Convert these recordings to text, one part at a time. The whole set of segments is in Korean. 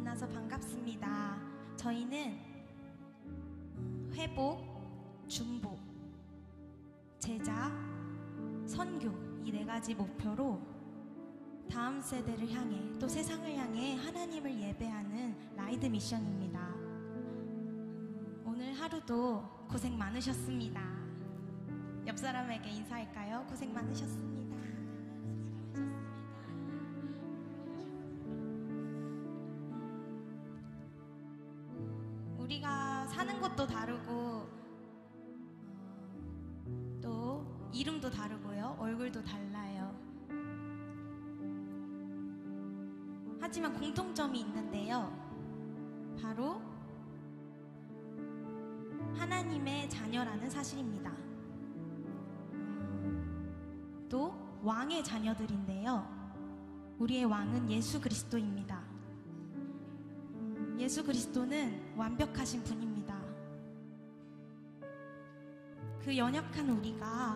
만나서 반갑습니다. 저희는 회복, 중복, 제자, 선교 이 네 가지 목표로 다음 세대를 향해 또 세상을 향해 하나님을 예배하는 라이드 미션입니다. 오늘 하루도 고생 많으셨습니다. 옆 사람에게 인사할까요? 고생 많으셨습니다. 우리가 사는 것도 다르고 또 이름도 다르고요. 얼굴도 달라요. 하지만 공통점이 있는데요. 바로 하나님의 자녀라는 사실입니다. 또 왕의 자녀들인데요. 우리의 왕은 예수 그리스도입니다. 예수 그리스도는 완벽하신 분입니다. 그 연약한 우리가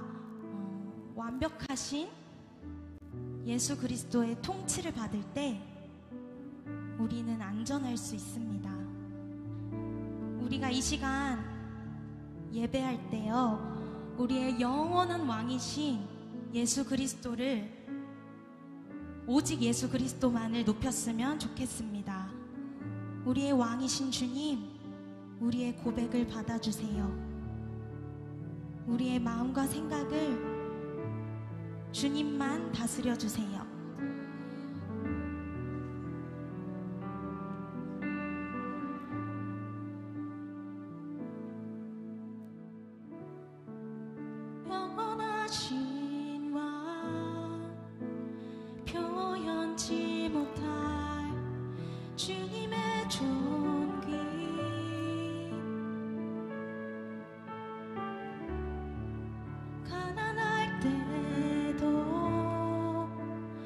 완벽하신 예수 그리스도의 통치를 받을 때 우리는 안전할 수 있습니다. 우리가 이 시간 예배할 때요, 우리의 영원한 왕이신 예수 그리스도를, 오직 예수 그리스도만을 높였으면 좋겠습니다. 우리의 왕이신 주님, 우리의 고백을 받아주세요. 우리의 마음과 생각을 주님만 다스려 주세요. 영원하신 왕, 표현치 못할 주님의 존귀, 가난할 때도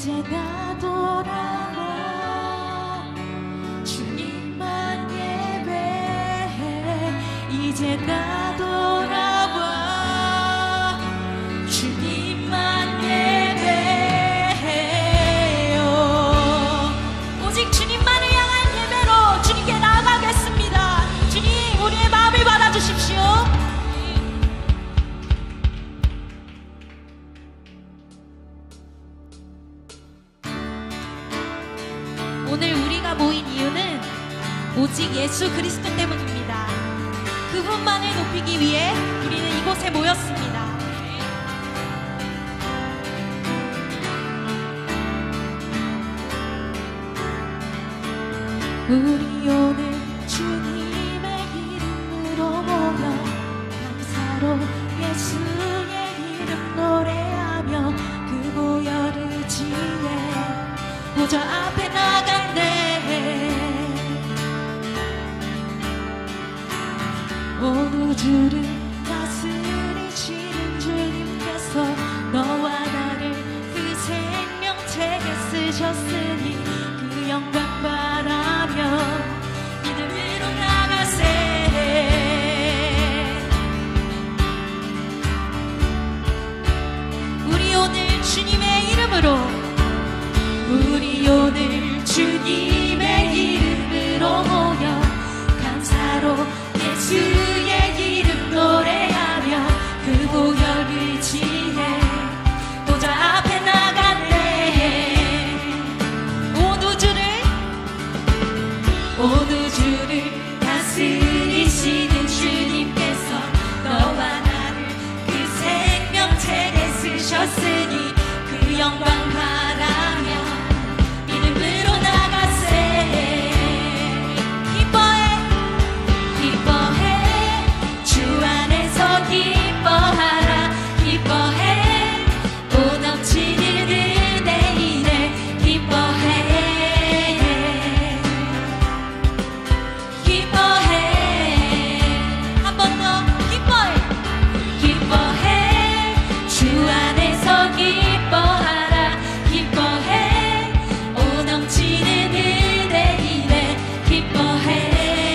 이제 나 돌아와 주님만 예배해. 이제 나 돌아와 주님만 예배해요. 오직 주님만을 향한 예배로 주님께 나아가겠습니다. 주님, 우리의 마음을 받아주십시오. 오늘 우리가 모인 이유는 오직 예수 그리스도 때문입니다. 그분만을 높이기 위해 우리는 이곳에 모였습니다. 우리 오늘 주님의 이름으로 모여 감사로 예수의 이름 노래하며 그 보혈을 지내 보좌 앞에 나간대. 온 우주를 다스리시는 주님께서 너와 나를 그 생명책에 쓰셨으니 그 영광 바라며 믿음으로 나가세. 우리 오늘 주님의 이름으로, 우리 오늘 주님의 이름으로 모여 감사로 예수의 이름 노래하며 그 보혈을 지내 보좌 앞에 나가네. 온 우주를 다스리시는 주님께서 너와 나를 그 생명책에 쓰셨으니 그 영광 바라며 믿음으로 나가세. 기뻐해 주 안에서 기뻐하라. 기뻐해 오 넘치는 은혜 이래. 기뻐해 한 번 더. 기뻐해 주 안에서 기뻐하라. 기뻐해 오 넘치는 은혜 이래. 기뻐해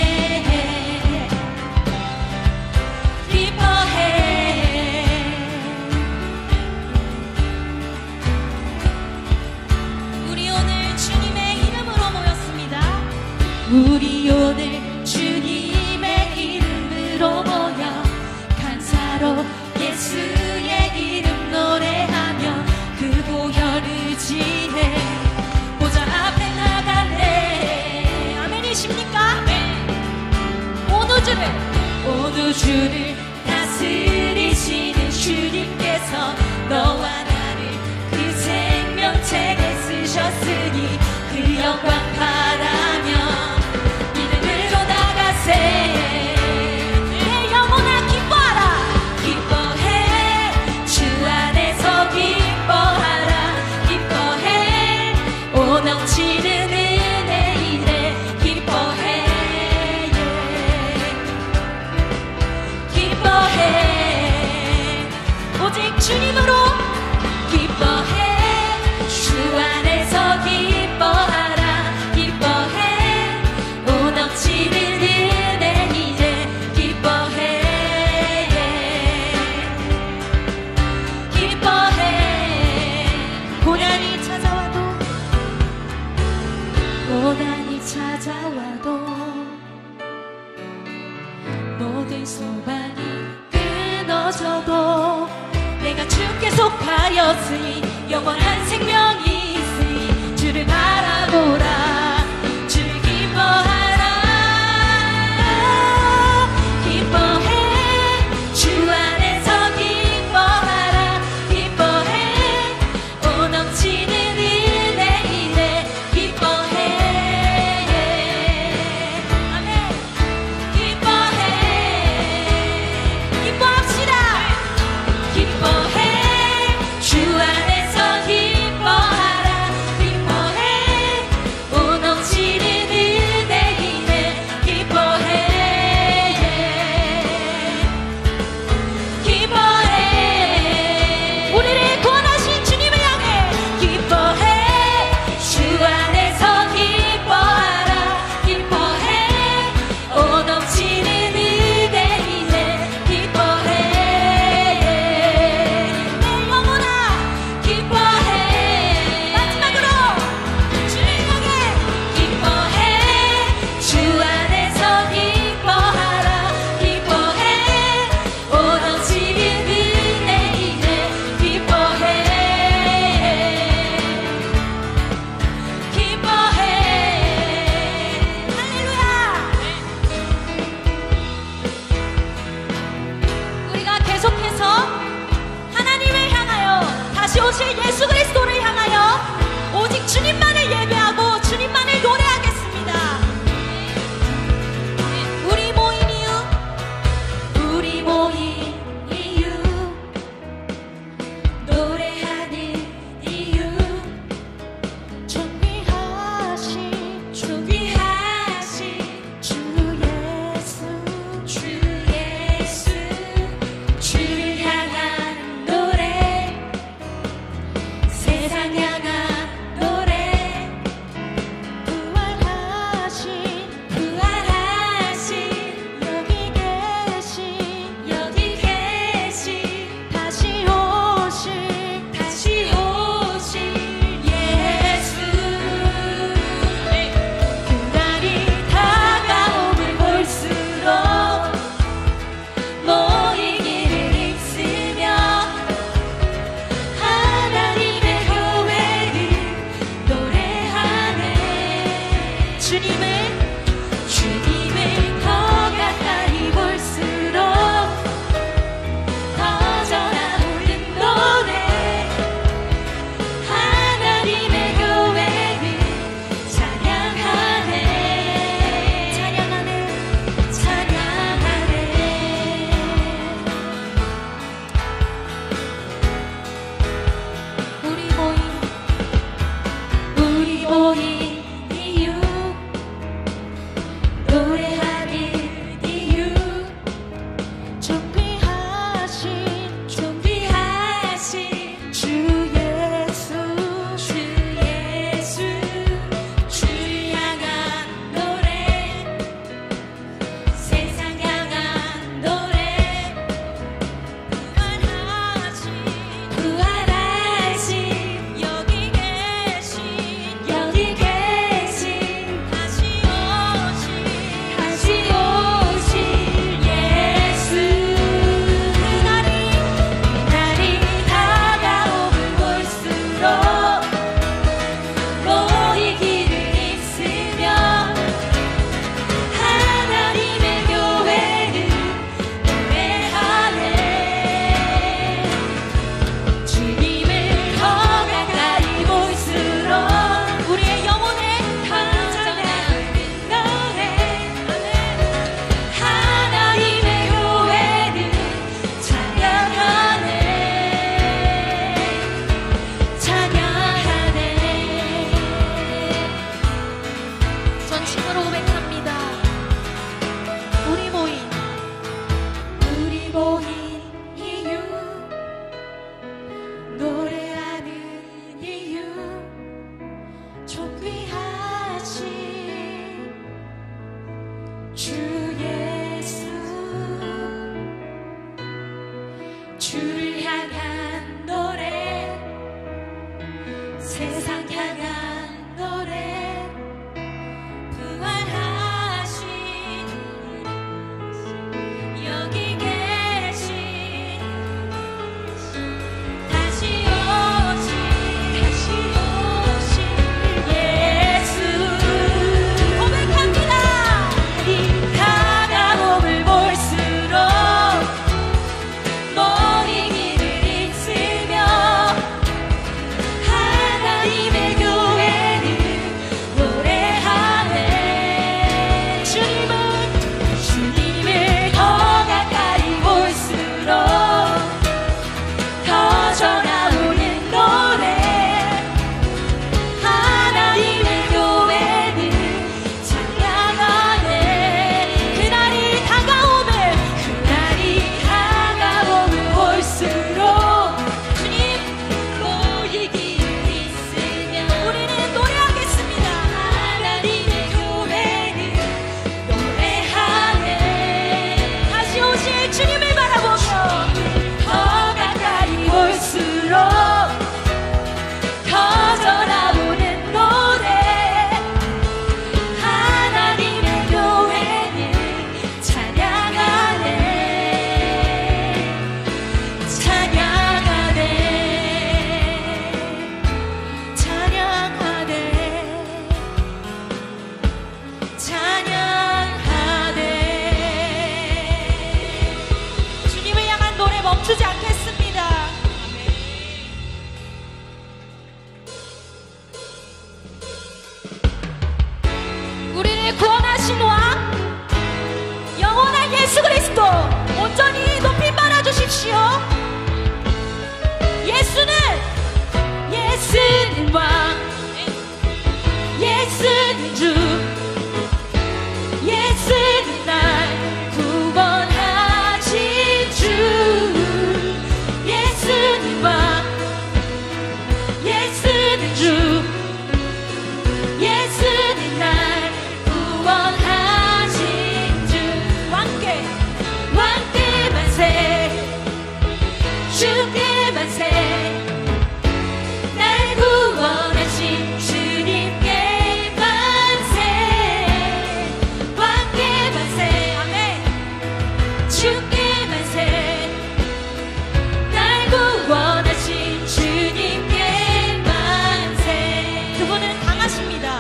우리 오늘 주님의 이름으로 모였습니다. 우리 오늘 주님의 이름으로 모여 감사로 예수의 이름 노래하며 그 보혈을 지내 보좌 앞에 나가네. 아멘이십니까? 온 우주를 다스리시는 주님께서 너와 나를 그 생명책에 쓰셨으니 그 영광 바라며 믿음으로 나가세. 내 영혼아 기뻐하라. 기뻐해 주 안에서 기뻐하라. 기뻐해 오 넘치는 은혜 이래. 기뻐해 오직 주님으로 기뻐해 주 안에서 기뻐하라. 기뻐해 오 넘치는 은혜 이래. 기뻐해 고난이 찾아와도 모든 소망이 끊어져도 내가 주께 속하였으니 영원한 생명이 있으니 주를 바라보라. 주를 기뻐하라. 기뻐해 주 안에서 기뻐하라. 기뻐해 오 넘치는 은혜 이래. 기뻐해 아멘. 기뻐해 기뻐합시다. 기뻐해 주 안에서 오실 예수 그리스도를 향하여 오직 주님만을 예배하고 주님만을 노래하겠습니다. 우리 모인 이유 노래하는 이유 존귀하신 주 예수 주를 향한 노래 세상 향한 노래 부활하신 여기 계신 다시 오실 예수 그날이 다가옴을 볼수록 모이기를 힘쓰며 하나님의 교회를 노래하네. 주님을 더 가까이 볼수록 더 전하오는 노래 하나님의 교회를 찬양하네. 우리 모인 이유 노래하는 이유 존귀하신 주 예수 주를 향한 노래 세상 향한 노래 부활하신 여기 계신 다시 오실 예수 그날이 다가옴을 볼수록 모이기를 힘쓰며 하나님의 교회를 노래하네. 주님을 더 가까이 볼수록 우리의 영혼에 전하는 노래 하나님의 교회를 찬양하네. 전심으로 고백합니다. 우리 모인 이유 노래하는 이유 존귀하신 주 예수 주를 향한 노래 세상 향한 노래 부활하신 여기 계신 다시 오실 예수 고백합니다. 다가옴을 볼수록 모이기를 힘쓰며 하나님의 예수는 왕, 예수는 주, 예수는 날 구원하신 주. 예수는 왕, 예수는 주, 예수는 날 구원하신 주. 왕께 왕께 만세, 주께 만세, 날 구원하신 주님께 만세. 왕께 만세, 아멘. 주께 만세, 날 구원하신 주님께 만세. 그분은 강하십니다.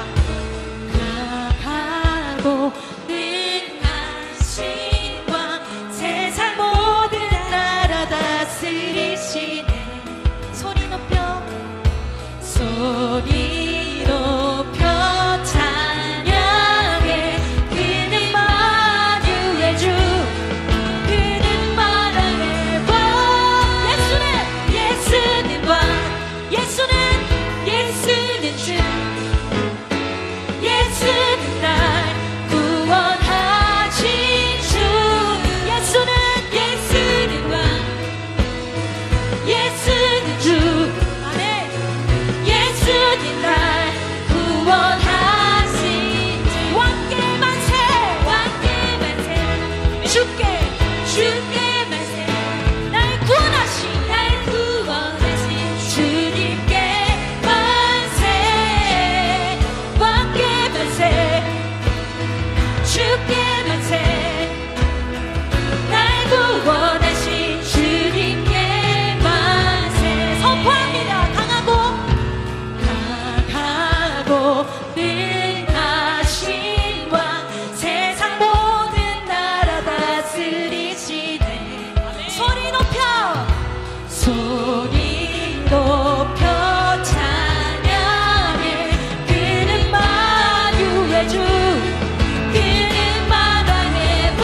강하고 능하신 왕, 세상 모든 나라 다스리시네. 소리 높여, 소리 높여 찬양해. 그는 만유의 주, 그는 만왕의 왕. 예수는 왕, 예수는 주, 예수는 날 구원하신 주. 예수는 왕, 예수는 주, 아멘. 예수는 날 구원하신 주. 왕께 만세, 왕께 만세, 주께 만세, 날 구원하신 주님께 만세. 왕께 만세, 주께 만세, 날 구원하신 주님께 만세. 선포합니다. 강하고 능하신 왕, 세상 모든 나라 다스리시네. 소리 높여, 소리 높여 찬양해. 그는 만유의 주, 그는 만왕의 왕.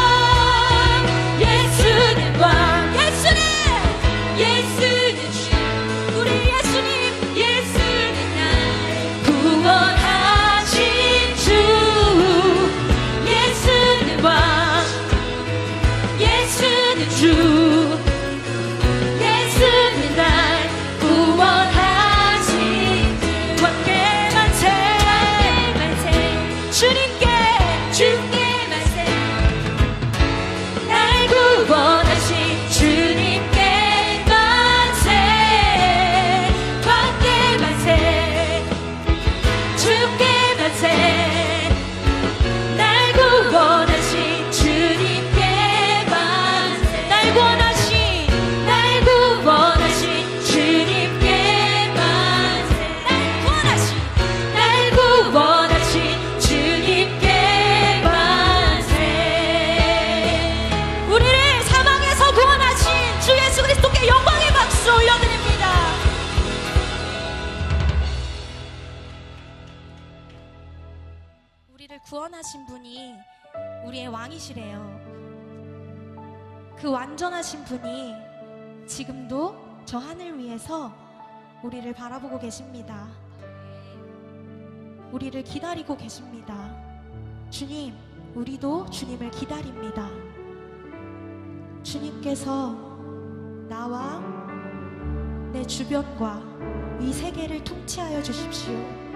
예수는 왕, 예수는 주, 우리 예수는 날 구원하신 주. 예수는 왕, 예수는 주, 예수는 날 구원하신 주. 왕께 만세, 주께 만세, 날 구원하신 주님께 만세. 왕께 만세, 주께 만세, 날 구원하신 주님께 만세. 날 구원하신 주님께 만세. 날 구원하신 주님께 만세. 우리를 사망에서 구원하신 주 예수 그리스도께 영광의 박수 올려드립니다. 우리를 구원하신 분이 우리의 왕이시래요. 그 완전하신 분이 지금도 저 하늘 위에서 우리를 바라보고 계십니다. 우리를 기다리고 계십니다. 주님, 우리도 주님을 기다립니다. 주님께서 나와 내 주변과 이 세계를 통치하여 주십시오.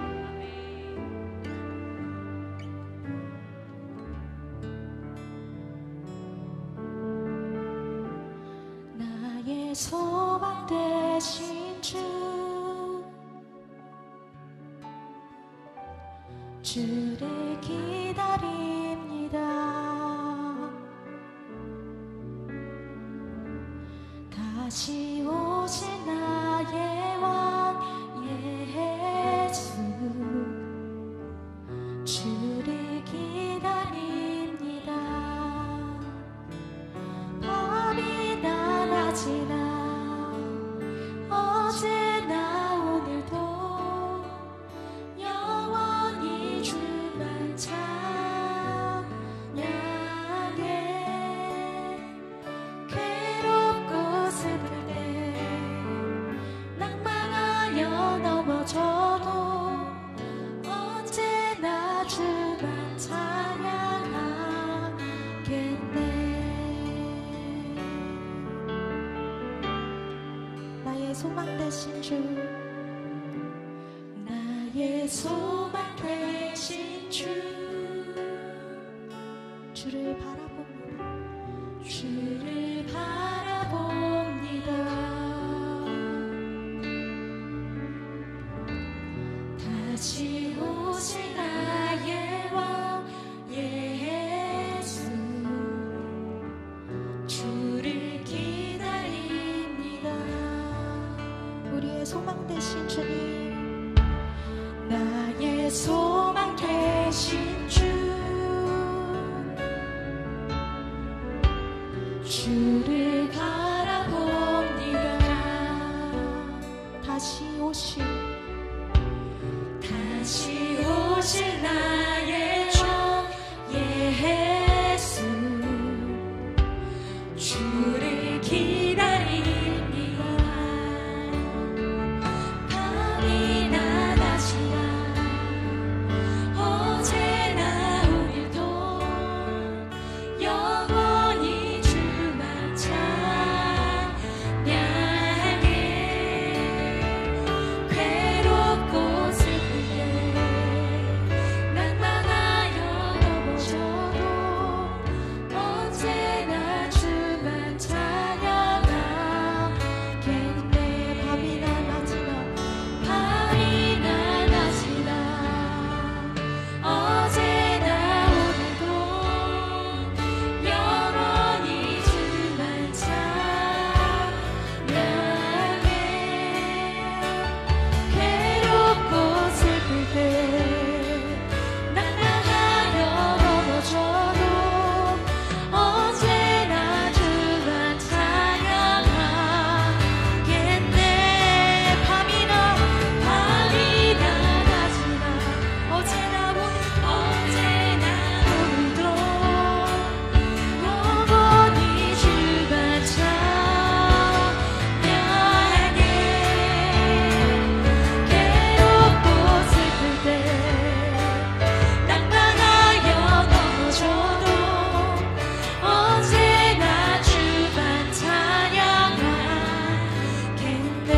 나의 소망 되신 주, 주를 기다립니다. 다시 오실 나의 왕 예수, 주를 기다립니다. 밤이나 낮이나 어제나 오늘도 영원히 주만 찬양해. 괴롭고 슬플 때 나의 소망 되신 주, 나의 소망 되신 주, 주를 바라봅니다. 주를 바라봅니다. 다시 오실 나의 왕 예수, 주를 기다립니다. 우리의 소망 되신 주님, 나의 소망 되신 주, 주를 바라봅니다. 다시 오실 나의 왕 예수, 주를 기다립니다. 밤이나 낮이나 어제나 오늘도 영원히 주만 찬양해. 괴롭고 슬플 때 낭만하여 넘어져도 언제나 주만 찬양하겠네. 밤이나 낮이나 밤이나 낮이나 어제나 오늘도 영원히 주만 찬양해. 괴롭고 슬플 때 낭낭하여 넘어져도 언제나 주만 찬양하겠네. 밤이나 낮이나 어제나 오늘도 영원히 주만 찬양해. 괴롭고 슬플 때 낭만하여 넘어져도 언제나 주만 찬양하겠네.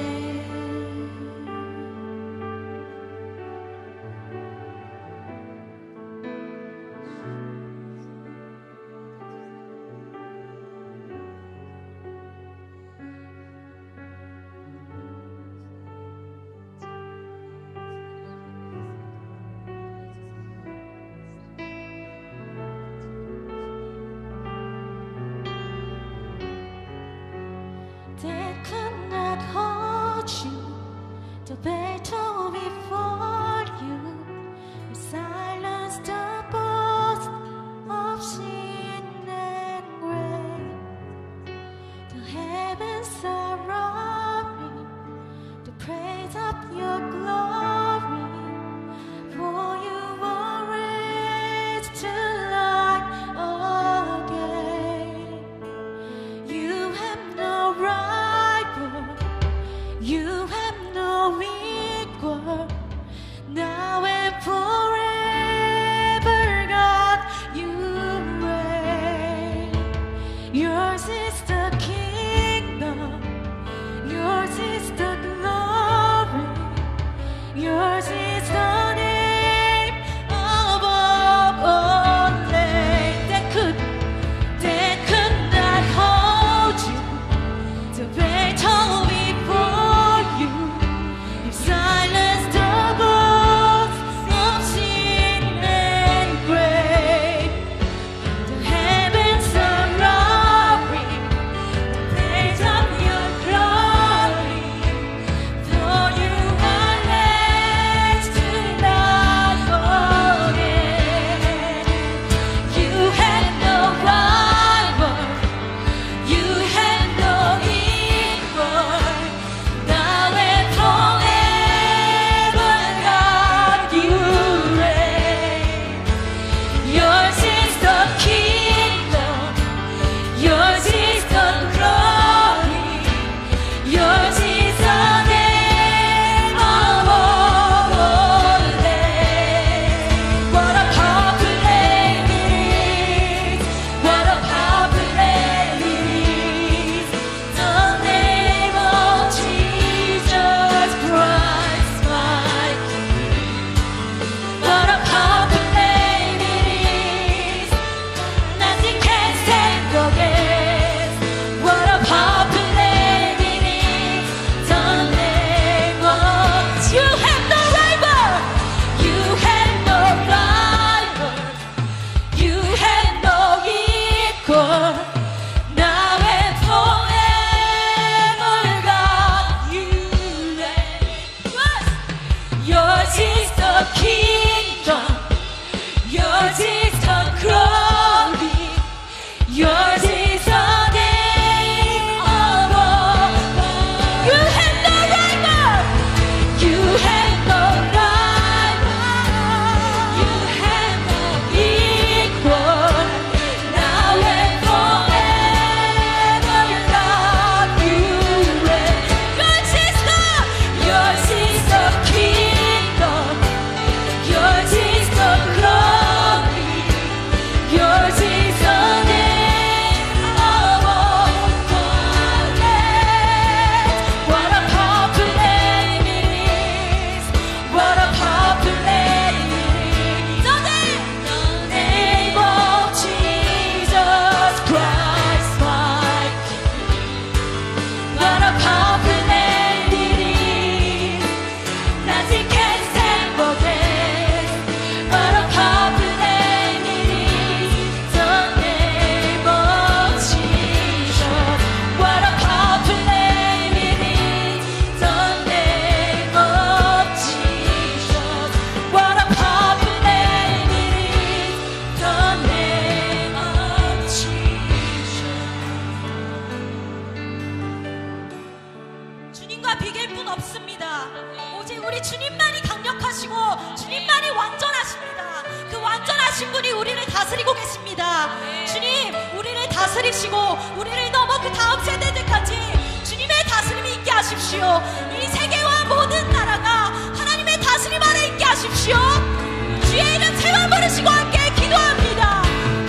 They could not hold you, the battle before you. You silenced the boast of sin and grave. The heavens are roaring to praise up your glory, for you were raised to life again. You have no rival, you have no equal, now and forever, God, you reign. Yours is the kingdom, yours is the glory, yours is the name above all names. They could not hold you, the battle before you. You silenced the 주님과 비길 뿐 없습니다. 오직 우리 주님만이 강력하시고 주님만이 완전하십니다. 그 완전하신 분이 우리를 다스리고 계십니다. 주님, 우리를 다스리시고 우리를 넘어 그 다음 세대들까지 주님의 다스림이 있게 하십시오. 이 세계와 모든 나라가 하나님의 다스림 아래 있게 하십시오. 주의 이름 세번 부르시고 함께 기도합니다.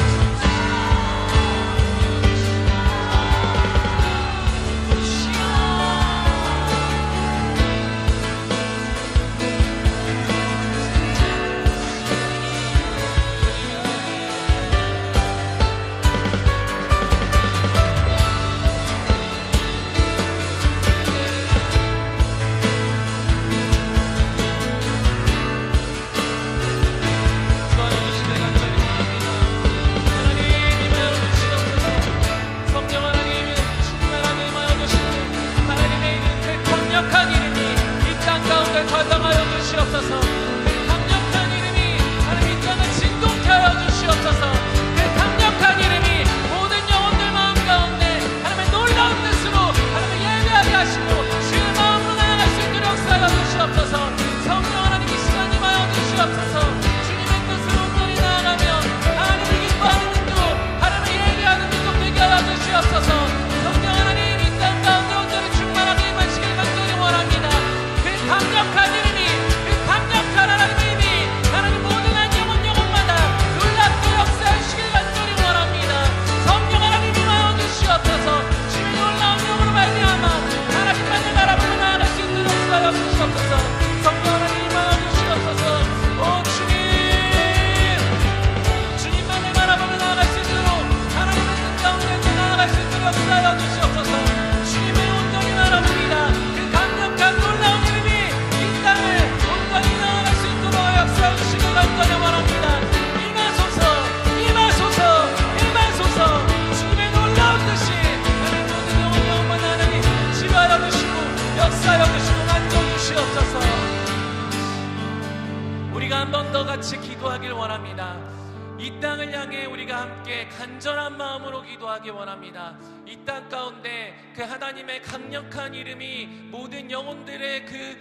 우리가 한 번 더 같이 기도하길 원합니다. 이 땅을 향해 우리가 함께 간절한 마음으로 기도하기 원합니다. 이 땅 가운데 그 하나님의 강력한 이름이 모든 영혼들의 그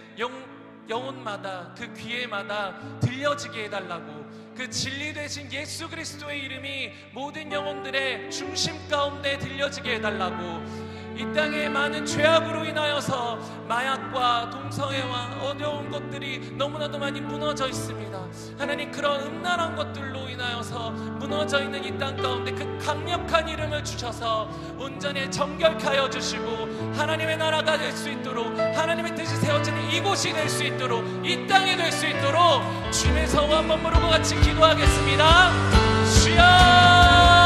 영혼마다 그 귀에마다 들려지게 해달라고, 그 진리 되신 예수 그리스도의 이름이 모든 영혼들의 중심 가운데 들려지게 해달라고, 이 땅의 많은 죄악으로 인하여서 마약과 동성애와 어려운 것들이 너무나도 많이 무너져 있습니다. 하나님, 그런 음란한 것들로 인하여서 무너져 있는 이 땅 가운데 그 강력한 이름을 주셔서 온전히 정결케 하여 주시고 하나님의 나라가 될 수 있도록, 하나님의 뜻이 세워지는 이곳이 될 수 있도록, 이 땅이 될 수 있도록 주님의 성 한번 부르고 같이 기도하겠습니다. 주여,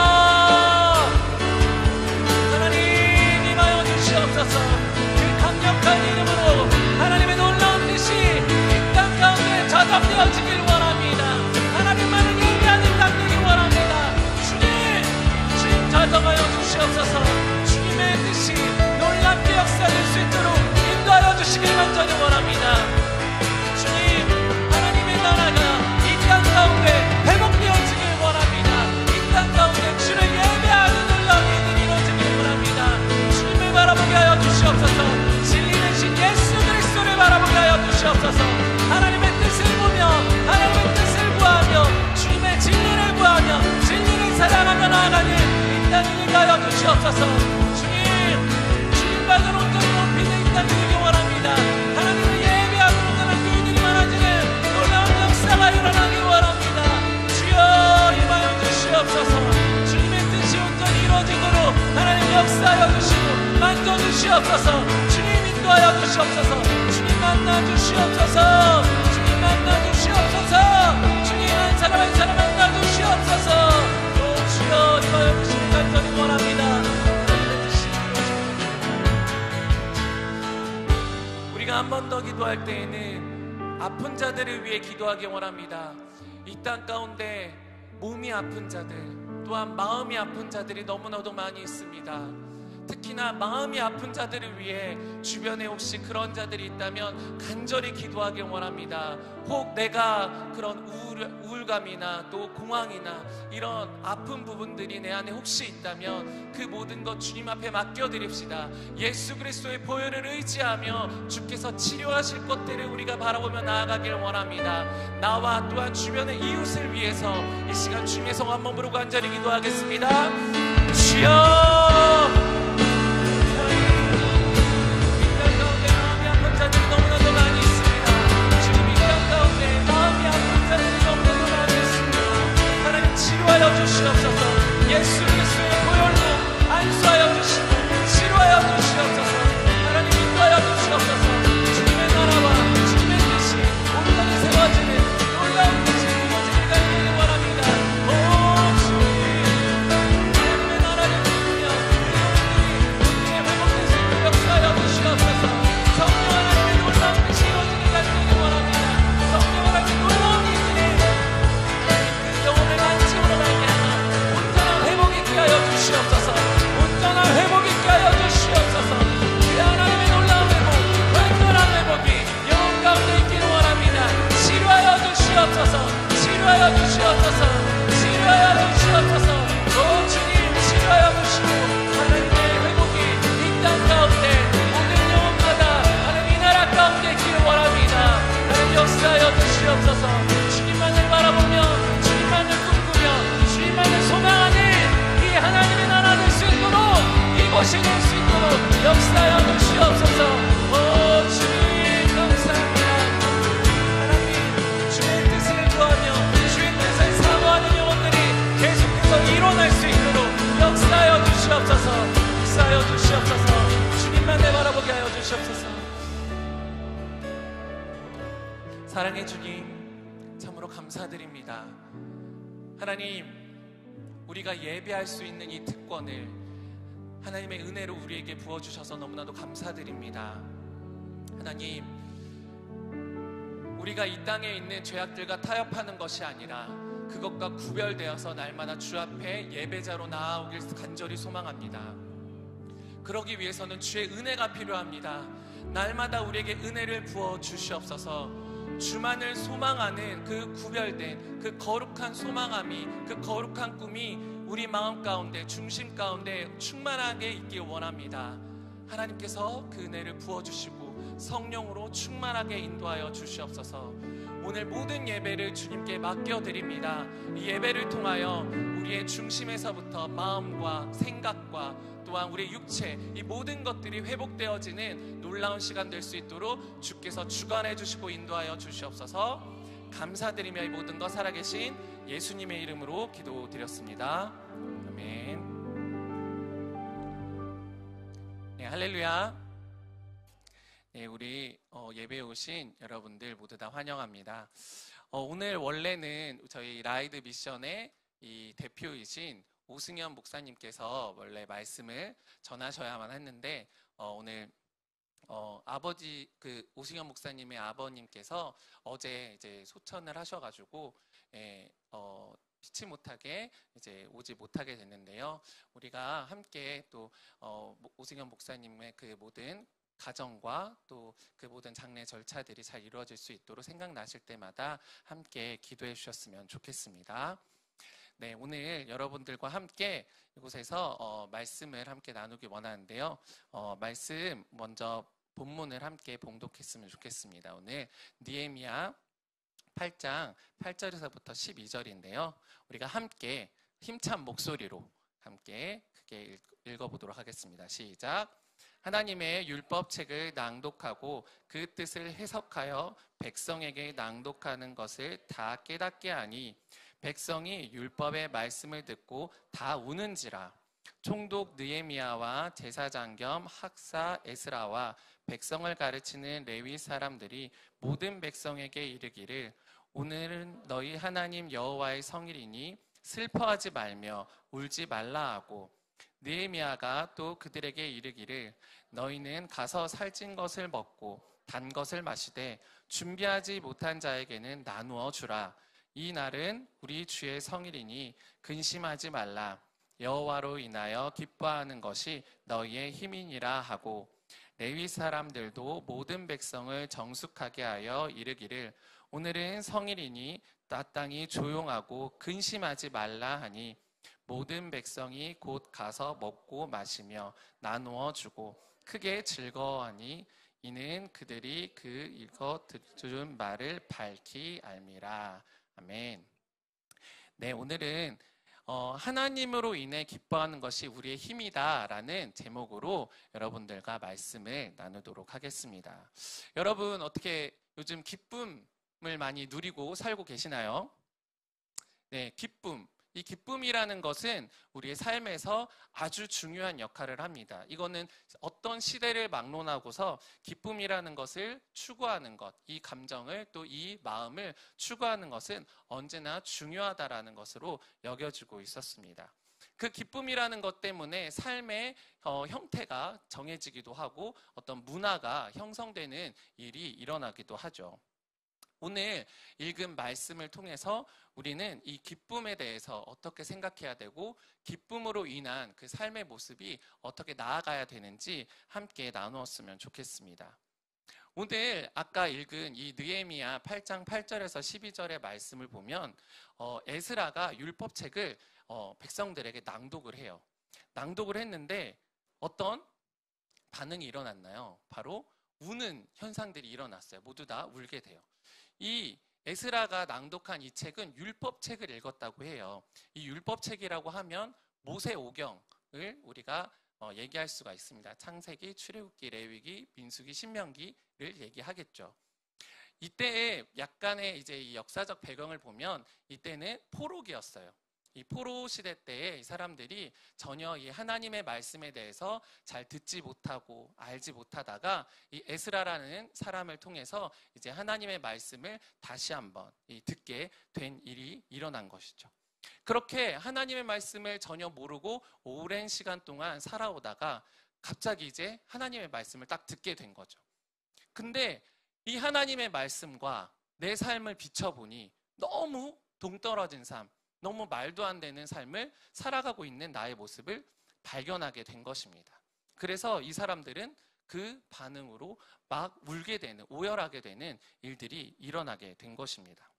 그 강력한 이름으로 하나님의 놀라운 뜻이 이 땅 가운데 자작되어지길 원합니다. 하나님만을 예배하는 땅 되길 원합니다. 주님 자정하여 주시옵소서. 주님의 뜻이 놀랍게 역사될 수 있도록 인도하여 주시길 간절히 원합니다. 주님, 하나님의 나라가 이 땅 가운데 회복되어지길 원합니다. 이 땅 가운데 주를 예배하는 놀라운 일들이 이루어지길 원합니다. 주님을 바라보게 하여 주시옵소서. 진리 되신 예수 그리스도를 바라보게 하여 주시옵소서. 하나님의 뜻을 보며 하나님의 뜻을 구하며 주님의 진리를 구하며 진리를 사랑하며 나아가는 이 땅이 되게 하여 주시옵소서. 주님만을 온전히 높이는 이 땅이 되길 원합니다. 하나님을 예배하고 온전한 교인들이 많아지는 놀라운 역사가 일어나길 원합니다. 주여, 임하여 주시옵소서. 주님의 뜻이 온전히 이루어지도록 하나님 역사하여 주시고 만져주시옵소서. 주님 인도하여 주시옵소서. 주님 만나주시옵소서. 주님 만나주시옵소서. 주님 한 사람 한 사람 만나주시옵소서. 오 주여, 임하여 주시길 간절히 원합니다. 하나님의 뜻이 이루어집니다. 우리가 한 번 더 기도할 때에는 아픈 자들을 위해 기도하기 원합니다. 이 땅 가운데 몸이 아픈 자들, 또한 마음이 아픈 자들이 너무나도 많이 있습니다. 특히나 마음이 아픈 자들을 위해 주변에 혹시 그런 자들이 있다면 간절히 기도하길 원합니다. 혹 내가 그런 우울감이나 또 공황이나 이런 아픈 부분들이 내 안에 혹시 있다면 그 모든 것 주님 앞에 맡겨드립시다. 예수 그리스도의 보혈을 의지하며 주께서 치료하실 것들을 우리가 바라보며 나아가길 원합니다. 나와 또한 주변의 이웃을 위해서 이 시간 주님의 성 한 번 부르고 간절히 기도하겠습니다. 주여, 너무나도 많이 있습니다. 주님, 이 땅 가운데 마음이 아픈 자들이 너무나도 많이 있습니다. 하나님 치료하여 주시옵소서. 예수 그리스도의 보혈로 안수하여 주시고 치료하여 주시옵소서. 하나님 인도하여 주시옵소서. 주님의 나라와 주님의 뜻이 온전히 세워지는 놀라운 뜻이 이루어지기를 간절히 원합니다. 오 주님, 하나님의 나라를 부르며 우리의 회복될 수 있도록 역사하여 주시옵소서. 성령 하나님의 놀라운 뜻이 이루어지길 간절히 원합니다. 성령 하나님의 놀라운 일들이 그 영혼을 만짐으로 말미암아 온전한 회복 있게 하여 주시옵소서. 온전한 회복 있게 하여 주시옵소서. 그 하나님의 놀라운 회복, 완전한 회복이 영혼 가운데 있기를 원합니다. 치료하여 주시옵소서. 치료하여 주시옵소서. 치료하여 주시옵소서. 오 주님, 치료하여 주시고 하나님의 회복이 이 땅 가운데 모든 영혼마다 하나님 이 나라 가운데 있기를 원합니다. 하나님 역사하여 주시옵소서. 주님만을 바라보며 주님만을 꿈꾸며 주님만을 소망하는 이 하나님의 나라 될 수 있도록, 이곳이 될 수 있도록 역사하여 주시옵소서. 오 주님 감사합니다. 하나님 주의 뜻을 구하며 주의 뜻을 사모하는 영혼들이 계속해서 일어날 수 있도록 역사하여 주시옵소서. 역사하여 주시옵소서. 주님만을 바라보게 하여 주시옵소서. 사랑의 주님, 참으로 감사드립니다. 하나님, 우리가 예배할 수 있는 이 특권을 하나님의 은혜로 우리에게 부어주셔서 너무나도 감사드립니다. 하나님, 우리가 이 땅에 있는 죄악들과 타협하는 것이 아니라 그것과 구별되어서 날마다 주 앞에 예배자로 나아오길 간절히 소망합니다. 그러기 위해서는 주의 은혜가 필요합니다. 날마다 우리에게 은혜를 부어 주시옵소서. 주만을 소망하는 그 구별된 그 거룩한 소망함이, 그 거룩한 꿈이 우리 마음 가운데, 중심 가운데 충만하게 있길 원합니다. 하나님께서 그 은혜를 부어주시고 성령으로 충만하게 인도하여 주시옵소서. 오늘 모든 예배를 주님께 맡겨드립니다. 이 예배를 통하여 우리의 중심에서부터 마음과 생각과 또한 우리의 육체, 이 모든 것들이 회복되어지는 놀라운 시간 될 수 있도록 주께서 주관해 주시고 인도하여 주시옵소서. 감사드리며 이 모든 것 살아계신 예수님의 이름으로 기도드렸습니다. 아멘. 네, 할렐루야. 네, 우리 예배에 오신 여러분들 모두 다 환영합니다. 오늘 원래는 저희 라이드 미션의 이 대표이신 오승현 목사님께서 원래 말씀을 전하셔야만 했는데 오늘 아버지 오승현 목사님의 아버님께서 어제 이제 소천을 하셔가지고 피치 못하게 이제 오지 못하게 됐는데요. 우리가 함께 또 오승현 목사님의 그 모든 가정과 또 그 모든 장례 절차들이 잘 이루어질 수 있도록 생각나실 때마다 함께 기도해 주셨으면 좋겠습니다. 네, 오늘 여러분들과 함께 이곳에서 말씀을 함께 나누기 원하는데요. 말씀 먼저 본문을 함께 봉독했으면 좋겠습니다. 오늘 느헤미야 8장 8절에서부터 12절인데요. 우리가 함께 힘찬 목소리로 함께 크게 읽어보도록 하겠습니다. 시작. 하나님의 율법책을 낭독하고 그 뜻을 해석하여 백성에게 낭독하는 것을 다 깨닫게 하니 백성이 율법의 말씀을 듣고 다 우는지라. 총독 느헤미야와 제사장 겸 학사 에스라와 백성을 가르치는 레위 사람들이 모든 백성에게 이르기를 오늘은 너희 하나님 여호와의 성일이니 슬퍼하지 말며 울지 말라 하고 느헤미야가 또 그들에게 이르기를 너희는 가서 살찐 것을 먹고 단 것을 마시되 준비하지 못한 자에게는 나누어 주라. 이 날은 우리 주의 성일이니 근심하지 말라. 여호와로 인하여 기뻐하는 것이 너희의 힘이니라 하고 레위 사람들도 모든 백성을 정숙하게 하여 이르기를 오늘은 성일이니 마땅히 조용하고 근심하지 말라 하니 모든 백성이 곧 가서 먹고 마시며 나누어 주고 크게 즐거워하니 이는 그들이 그 읽어 들은 말을 밝히 알미라. 아멘. 네, 오늘은 하나님으로 인해 기뻐하는 것이 우리의 힘이다라는 제목으로 여러분들과 말씀을 나누도록 하겠습니다. 여러분 어떻게 요즘 기쁨을 많이 누리고 살고 계시나요? 네, 기쁨. 이 기쁨이라는 것은 우리의 삶에서 아주 중요한 역할을 합니다. 이거는 어떤 시대를 막론하고서 기쁨이라는 것을 추구하는 것, 이 감정을 또 이 마음을 추구하는 것은 언제나 중요하다라는 것으로 여겨지고 있었습니다. 그 기쁨이라는 것 때문에 삶의 형태가 정해지기도 하고 어떤 문화가 형성되는 일이 일어나기도 하죠. 오늘 읽은 말씀을 통해서 우리는 이 기쁨에 대해서 어떻게 생각해야 되고 기쁨으로 인한 그 삶의 모습이 어떻게 나아가야 되는지 함께 나누었으면 좋겠습니다. 오늘 아까 읽은 이 느헤미야 8장 8절에서 12절의 말씀을 보면 에스라가 율법책을 백성들에게 낭독을 해요. 낭독을 했는데 어떤 반응이 일어났나요? 바로 우는 현상들이 일어났어요. 모두 다 울게 돼요. 이 에스라가 낭독한 이 책은 율법책을 읽었다고 해요. 이 율법책이라고 하면 모세오경을 우리가 얘기할 수가 있습니다. 창세기, 출애굽기, 레위기, 민수기, 신명기를 얘기하겠죠. 이때의 약간의 이제 이 역사적 배경을 보면 이때는 포로기였어요. 이 포로 시대 때에 이 사람들이 전혀 이 하나님의 말씀에 대해서 잘 듣지 못하고 알지 못하다가 이 에스라라는 사람을 통해서 이제 하나님의 말씀을 다시 한번 듣게 된 일이 일어난 것이죠. 그렇게 하나님의 말씀을 전혀 모르고 오랜 시간 동안 살아오다가 갑자기 이제 하나님의 말씀을 딱 듣게 된 거죠. 근데 이 하나님의 말씀과 내 삶을 비춰보니 너무 동떨어진 삶, 너무 말도 안 되는 삶을 살아가고 있는 나의 모습을 발견하게 된 것입니다. 그래서 이 사람들은 그 반응으로 막 울게 되는, 오열하게 되는 일들이 일어나게 된 것입니다.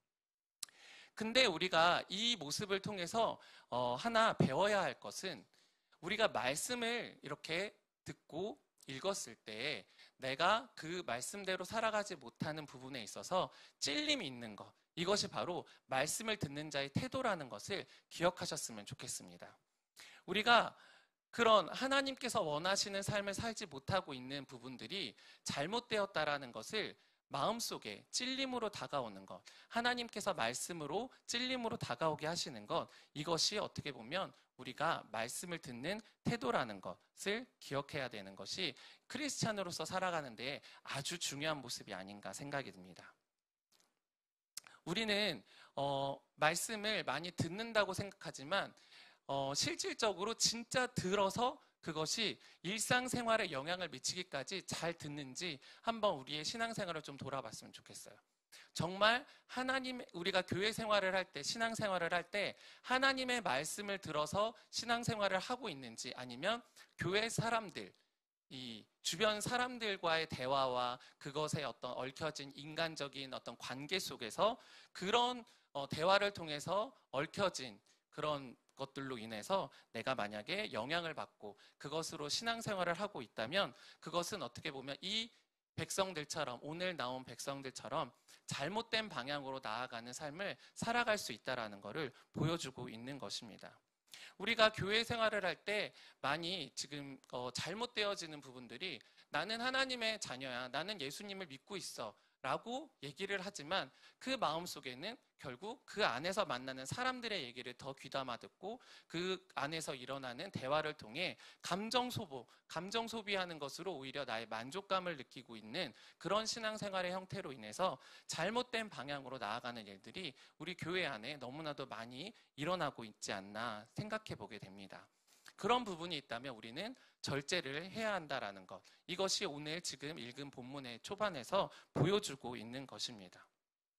근데 우리가 이 모습을 통해서 하나 배워야 할 것은 우리가 말씀을 이렇게 듣고 읽었을 때 내가 그 말씀대로 살아가지 못하는 부분에 있어서 찔림이 있는 것, 이것이 바로 말씀을 듣는 자의 태도라는 것을 기억하셨으면 좋겠습니다. 우리가 그런 하나님께서 원하시는 삶을 살지 못하고 있는 부분들이 잘못되었다라는 것을 마음속에 찔림으로 다가오는 것, 하나님께서 말씀으로 찔림으로 다가오게 하시는 것, 이것이 어떻게 보면 우리가 말씀을 듣는 태도라는 것을 기억해야 되는 것이 크리스찬으로서 살아가는 데 아주 중요한 모습이 아닌가 생각이 듭니다. 우리는 말씀을 많이 듣는다고 생각하지만 실질적으로 진짜 들어서 그것이 일상생활에 영향을 미치기까지 잘 듣는지 한번 우리의 신앙생활을 좀 돌아봤으면 좋겠어요. 정말 우리가 교회 생활을 할 때, 신앙생활을 할 때 하나님의 말씀을 들어서 신앙생활을 하고 있는지, 아니면 교회 사람들, 이 주변 사람들과의 대화와 그것에 어떤 얽혀진 인간적인 어떤 관계 속에서 그런 대화를 통해서 얽혀진 그런 것들로 인해서 내가 만약에 영향을 받고 그것으로 신앙생활을 하고 있다면 그것은 어떻게 보면 이 백성들처럼, 오늘 나온 백성들처럼 잘못된 방향으로 나아가는 삶을 살아갈 수 있다는 것을 보여주고 있는 것입니다. 우리가 교회 생활을 할 때 많이 지금 잘못되어지는 부분들이 나는 하나님의 자녀야, 나는 예수님을 믿고 있어 라고 얘기를 하지만 그 마음속에는 결국 그 안에서 만나는 사람들의 얘기를 더 귀담아 듣고 그 안에서 일어나는 대화를 통해 감정 소비하는 것으로 오히려 나의 만족감을 느끼고 있는 그런 신앙생활의 형태로 인해서 잘못된 방향으로 나아가는 일들이 우리 교회 안에 너무나도 많이 일어나고 있지 않나 생각해 보게 됩니다. 그런 부분이 있다면 우리는 절제를 해야 한다라는 것, 이것이 오늘 지금 읽은 본문의 초반에서 보여주고 있는 것입니다.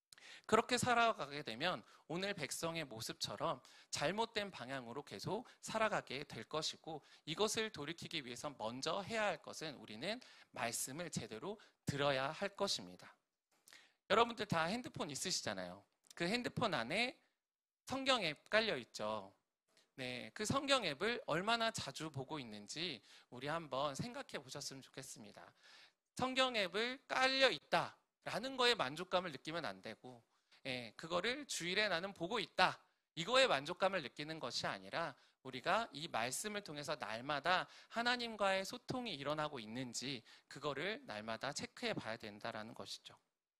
그렇게 살아가게 되면 오늘 백성의 모습처럼 잘못된 방향으로 계속 살아가게 될 것이고, 이것을 돌이키기 위해서 먼저 해야 할 것은 우리는 말씀을 제대로 들어야 할 것입니다. 여러분들 다 핸드폰 있으시잖아요. 그 핸드폰 안에 성경 앱 깔려 있죠. 네, 그 성경 앱을 얼마나 자주 보고 있는지 우리 한번 생각해 보셨으면 좋겠습니다. 성경 앱을 깔려 있다라는 거에 만족감을 느끼면 안 되고, 그거를 주일에 나는 보고 있다, 이거에 만족감을 느끼는 것이 아니라 우리가 이 말씀을 통해서 날마다 하나님과의 소통이 일어나고 있는지 그거를 날마다 체크해 봐야 된다라는 것이죠.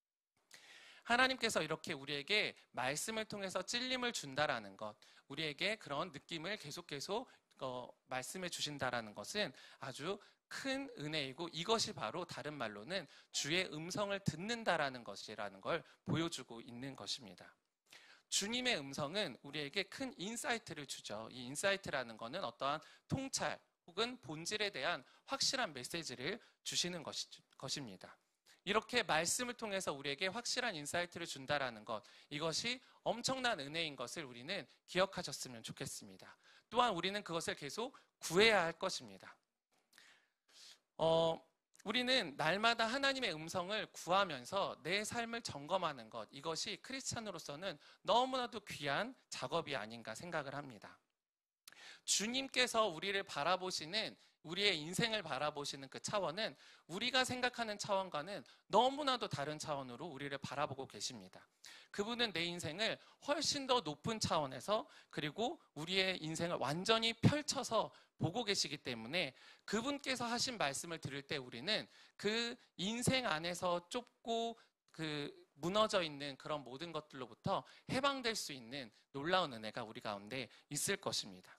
하나님께서 이렇게 우리에게 말씀을 통해서 찔림을 준다라는 것, 우리에게 그런 느낌을 계속 말씀해 주신다라는 것은 아주 큰 은혜이고, 이것이 바로 다른 말로는 주의 음성을 듣는다라는 것이라는 걸 보여주고 있는 것입니다. 주님의 음성은 우리에게 큰 인사이트를 주죠. 이 인사이트라는 것은 어떠한 통찰 혹은 본질에 대한 확실한 메시지를 주시는 것입니다. 이렇게 말씀을 통해서 우리에게 확실한 인사이트를 준다라는 것, 이것이 엄청난 은혜인 것을 우리는 기억하셨으면 좋겠습니다. 또한 우리는 그것을 계속 구해야 할 것입니다. 우리는 날마다 하나님의 음성을 구하면서 내 삶을 점검하는 것, 이것이 크리스찬으로서는 너무나도 귀한 작업이 아닌가 생각을 합니다. 주님께서 우리를 바라보시는, 우리의 인생을 바라보시는 그 차원은 우리가 생각하는 차원과는 너무나도 다른 차원으로 우리를 바라보고 계십니다. 그분은 내 인생을 훨씬 더 높은 차원에서, 그리고 우리의 인생을 완전히 펼쳐서 보고 계시기 때문에 그분께서 하신 말씀을 들을 때 우리는 그 인생 안에서 좁고 무너져 있는 그런 모든 것들로부터 해방될 수 있는 놀라운 은혜가 우리 가운데 있을 것입니다.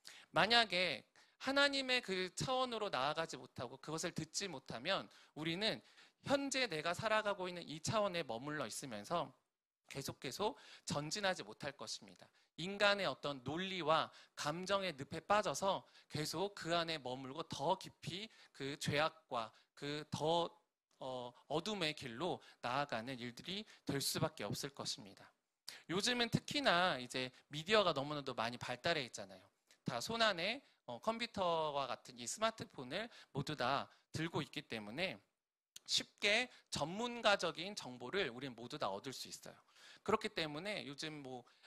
만약에 하나님의 그 차원으로 나아가지 못하고 그것을 듣지 못하면 우리는 현재 내가 살아가고 있는 이 차원에 머물러 있으면서 계속 전진하지 못할 것입니다. 인간의 어떤 논리와 감정의 늪에 빠져서 계속 그 안에 머물고 더 깊이 그 죄악과 그 더 어둠의 길로 나아가는 일들이 될 수밖에 없을 것입니다. 요즘은 특히나 이제 미디어가 너무나도 많이 발달해 있잖아요. 다 손안에 컴퓨터와 같은 이 스마트폰을 모두 다 들고 있기 때문에 쉽게 전문가적인 정보를 우리는 모두 다 얻을 수 있어요. 그렇기 때문에 요즘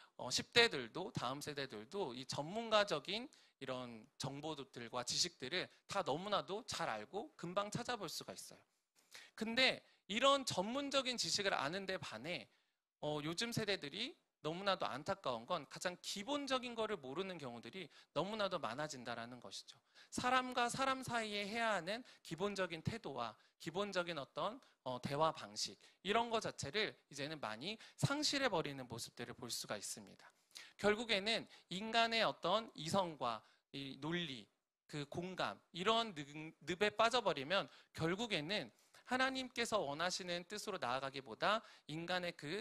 10대들도 다음 세대들도 이 전문가적인 이런 정보들과 지식들을 다 너무나도 잘 알고 금방 찾아볼 수가 있어요. 근데 이런 전문적인 지식을 아는데 반해 요즘 세대들이 너무나도 안타까운 건 가장 기본적인 거를 모르는 경우들이 너무나도 많아진다라는 것이죠. 사람과 사람 사이에 해야 하는 기본적인 태도와 기본적인 어떤 대화 방식, 이런 것 자체를 이제는 많이 상실해버리는 모습들을 볼 수가 있습니다. 결국에는 인간의 어떤 이성과 이 논리, 그 공감, 이런 늪에 빠져버리면 결국에는 하나님께서 원하시는 뜻으로 나아가기보다 인간의 그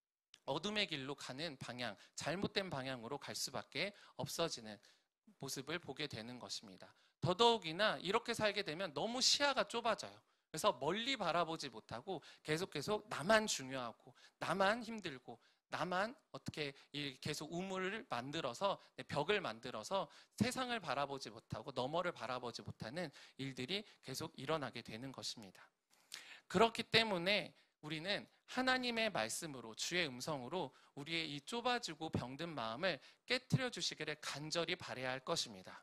어둠의 길로 가는 방향, 잘못된 방향으로 갈 수밖에 없어지는 모습을 보게 되는 것입니다. 더더욱이나 이렇게 살게 되면 너무 시야가 좁아져요. 그래서 멀리 바라보지 못하고 계속 나만 중요하고, 나만 힘들고, 나만 어떻게 계속 우물을 만들어서, 벽을 만들어서 세상을 바라보지 못하고 너머를 바라보지 못하는 일들이 계속 일어나게 되는 것입니다. 그렇기 때문에 우리는 하나님의 말씀으로, 주의 음성으로 우리의 이 좁아지고 병든 마음을 깨트려 주시기를 간절히 바라야 할 것입니다.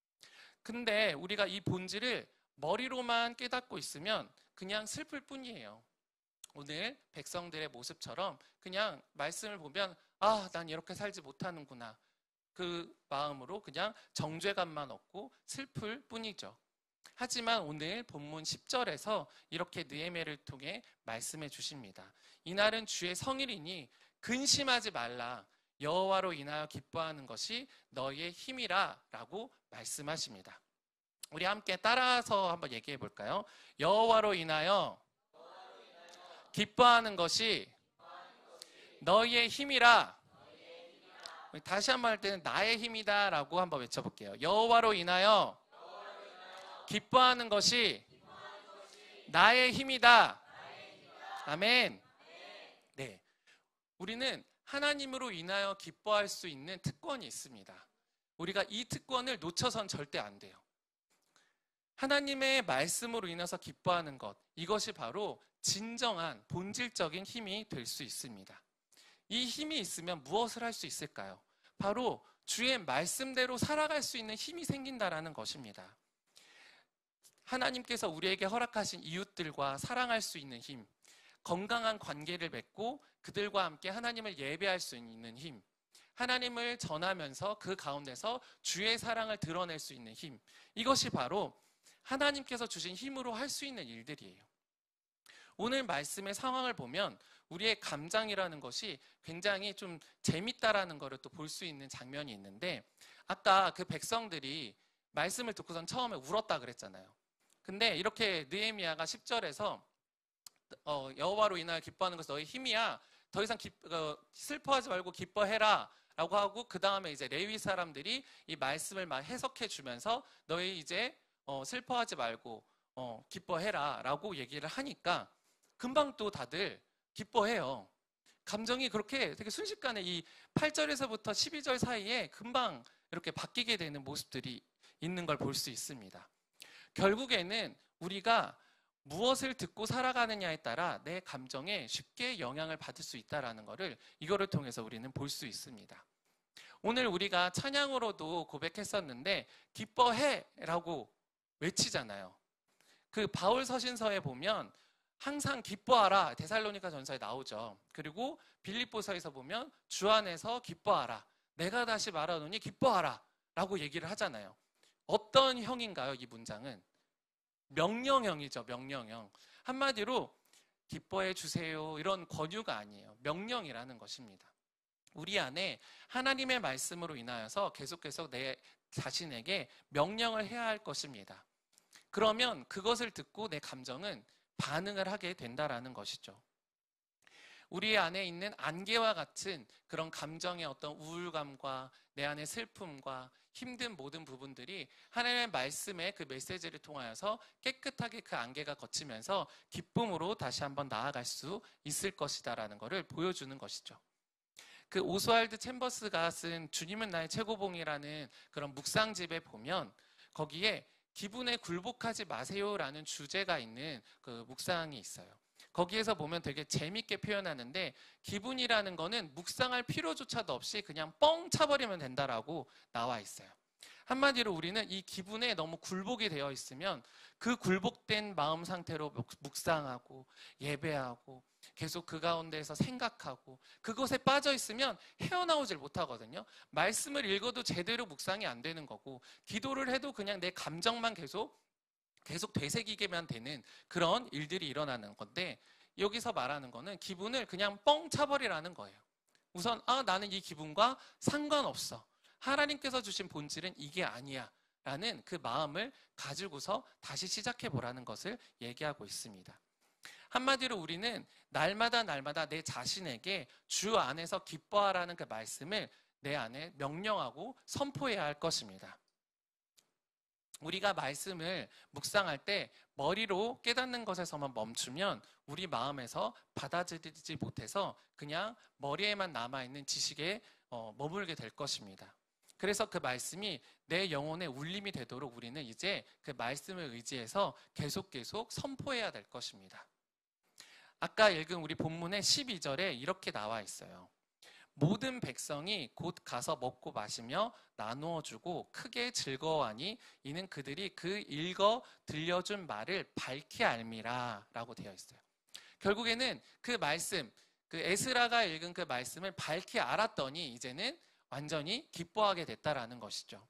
근데 우리가 이 본질을 머리로만 깨닫고 있으면 그냥 슬플 뿐이에요. 오늘 백성들의 모습처럼 그냥 말씀을 보면 난 이렇게 살지 못하는구나, 그 마음으로 그냥 정죄감만 얻고 슬플 뿐이죠. 하지만 오늘 본문 10절에서 이렇게 느헤미야를 통해 말씀해 주십니다. 이날은 주의 성일이니 근심하지 말라, 여호와로 인하여 기뻐하는 것이 너희의 힘이라 라고 말씀하십니다. 우리 함께 따라서 한번 얘기해 볼까요? 여호와로 인하여 기뻐하는 것이 너희의 힘이라. 다시 한번 할 때는 나의 힘이다 라고 한번 외쳐볼게요. 여호와로 인하여 기뻐하는 것이 나의 힘이다. 아멘. 네, 우리는 하나님으로 인하여 기뻐할 수 있는 특권이 있습니다. 우리가 이 특권을 놓쳐선 절대 안 돼요. 하나님의 말씀으로 인해서 기뻐하는 것, 이것이 바로 진정한 본질적인 힘이 될 수 있습니다. 이 힘이 있으면 무엇을 할 수 있을까요? 바로 주의 말씀대로 살아갈 수 있는 힘이 생긴다라는 것입니다. 하나님께서 우리에게 허락하신 이웃들과 사랑할 수 있는 힘, 건강한 관계를 맺고 그들과 함께 하나님을 예배할 수 있는 힘, 하나님을 전하면서 그 가운데서 주의 사랑을 드러낼 수 있는 힘, 이것이 바로 하나님께서 주신 힘으로 할 수 있는 일들이에요. 오늘 말씀의 상황을 보면 우리의 감정이라는 것이 굉장히 좀 재밌다라는 것을 또 볼 수 있는 장면이 있는데, 아까 그 백성들이 말씀을 듣고선 처음에 울었다 그랬잖아요. 근데 이렇게 느헤미야가 10절에서 여호와로 인하여 기뻐하는 것은 너희 힘이야. 더 이상 슬퍼하지 말고 기뻐해라 라고 하고, 그 다음에 이제 레위 사람들이 이 말씀을 막 해석해 주면서 너희 이제 슬퍼하지 말고 기뻐해라 라고 얘기를 하니까 금방 또 다들 기뻐해요. 감정이 그렇게 되게 순식간에 이 8절에서부터 12절 사이에 금방 이렇게 바뀌게 되는 모습들이 있는 걸 볼 수 있습니다. 결국에는 우리가 무엇을 듣고 살아가느냐에 따라 내 감정에 쉽게 영향을 받을 수 있다는 것을 이거를 통해서 우리는 볼 수 있습니다. 오늘 우리가 찬양으로도 고백했었는데 기뻐해 라고 외치잖아요. 그 바울 서신서에 보면 항상 기뻐하라, 데살로니가 전서에 나오죠. 그리고 빌립보서에서 보면 주 안에서 기뻐하라, 내가 다시 말하노니 기뻐하라 라고 얘기를 하잖아요. 어떤 형인가요? 이 문장은 명령형이죠. 명령형. 한마디로 기뻐해 주세요 이런 권유가 아니에요. 명령이라는 것입니다. 우리 안에 하나님의 말씀으로 인하여서 계속 내 자신에게 명령을 해야 할 것입니다. 그러면 그것을 듣고 내 감정은 반응을 하게 된다라는 것이죠. 우리 안에 있는 안개와 같은 그런 감정의 어떤 우울감과 내 안의 슬픔과 힘든 모든 부분들이 하나님의 말씀의 그 메시지를 통하여서 깨끗하게 그 안개가 걷히면서 기쁨으로 다시 한번 나아갈 수 있을 것이다라는 것을 보여주는 것이죠. 그 오스왈드 챔버스가 쓴 주님은 나의 최고봉이라는 그런 묵상집에 보면 거기에 기분에 굴복하지 마세요라는 주제가 있는 그 묵상이 있어요. 거기에서 보면 되게 재밌게 표현하는데, 기분이라는 거는 묵상할 필요조차도 없이 그냥 뻥 차버리면 된다라고 나와 있어요. 한마디로 우리는 이 기분에 너무 굴복이 되어 있으면 그 굴복된 마음 상태로 묵상하고 예배하고 계속 그 가운데에서 생각하고 그것에 빠져 있으면 헤어나오질 못하거든요. 말씀을 읽어도 제대로 묵상이 안 되는 거고, 기도를 해도 그냥 내 감정만 계속 되새기게만 되는 그런 일들이 일어나는 건데, 여기서 말하는 거는 기분을 그냥 뻥 차버리라는 거예요. 우선 나는 이 기분과 상관없어, 하나님께서 주신 본질은 이게 아니야 라는 그 마음을 가지고서 다시 시작해 보라는 것을 얘기하고 있습니다. 한마디로 우리는 날마다 내 자신에게 주 안에서 기뻐하라는 그 말씀을 내 안에 명령하고 선포해야 할 것입니다. 우리가 말씀을 묵상할 때 머리로 깨닫는 것에서만 멈추면 우리 마음에서 받아들이지 못해서 그냥 머리에만 남아있는 지식에 머물게 될 것입니다. 그래서 그 말씀이 내 영혼의 울림이 되도록 우리는 이제 그 말씀을 의지해서 계속 선포해야 될 것입니다. 아까 읽은 우리 본문의 12절에 이렇게 나와 있어요. 모든 백성이 곧 가서 먹고 마시며 나누어 주고 크게 즐거워하니 이는 그들이 그 읽어 들려준 말을 밝히 알미라 라고 되어 있어요. 결국에는 그 말씀, 그 에스라가 읽은 그 말씀을 밝히 알았더니 이제는 완전히 기뻐하게 됐다라는 것이죠.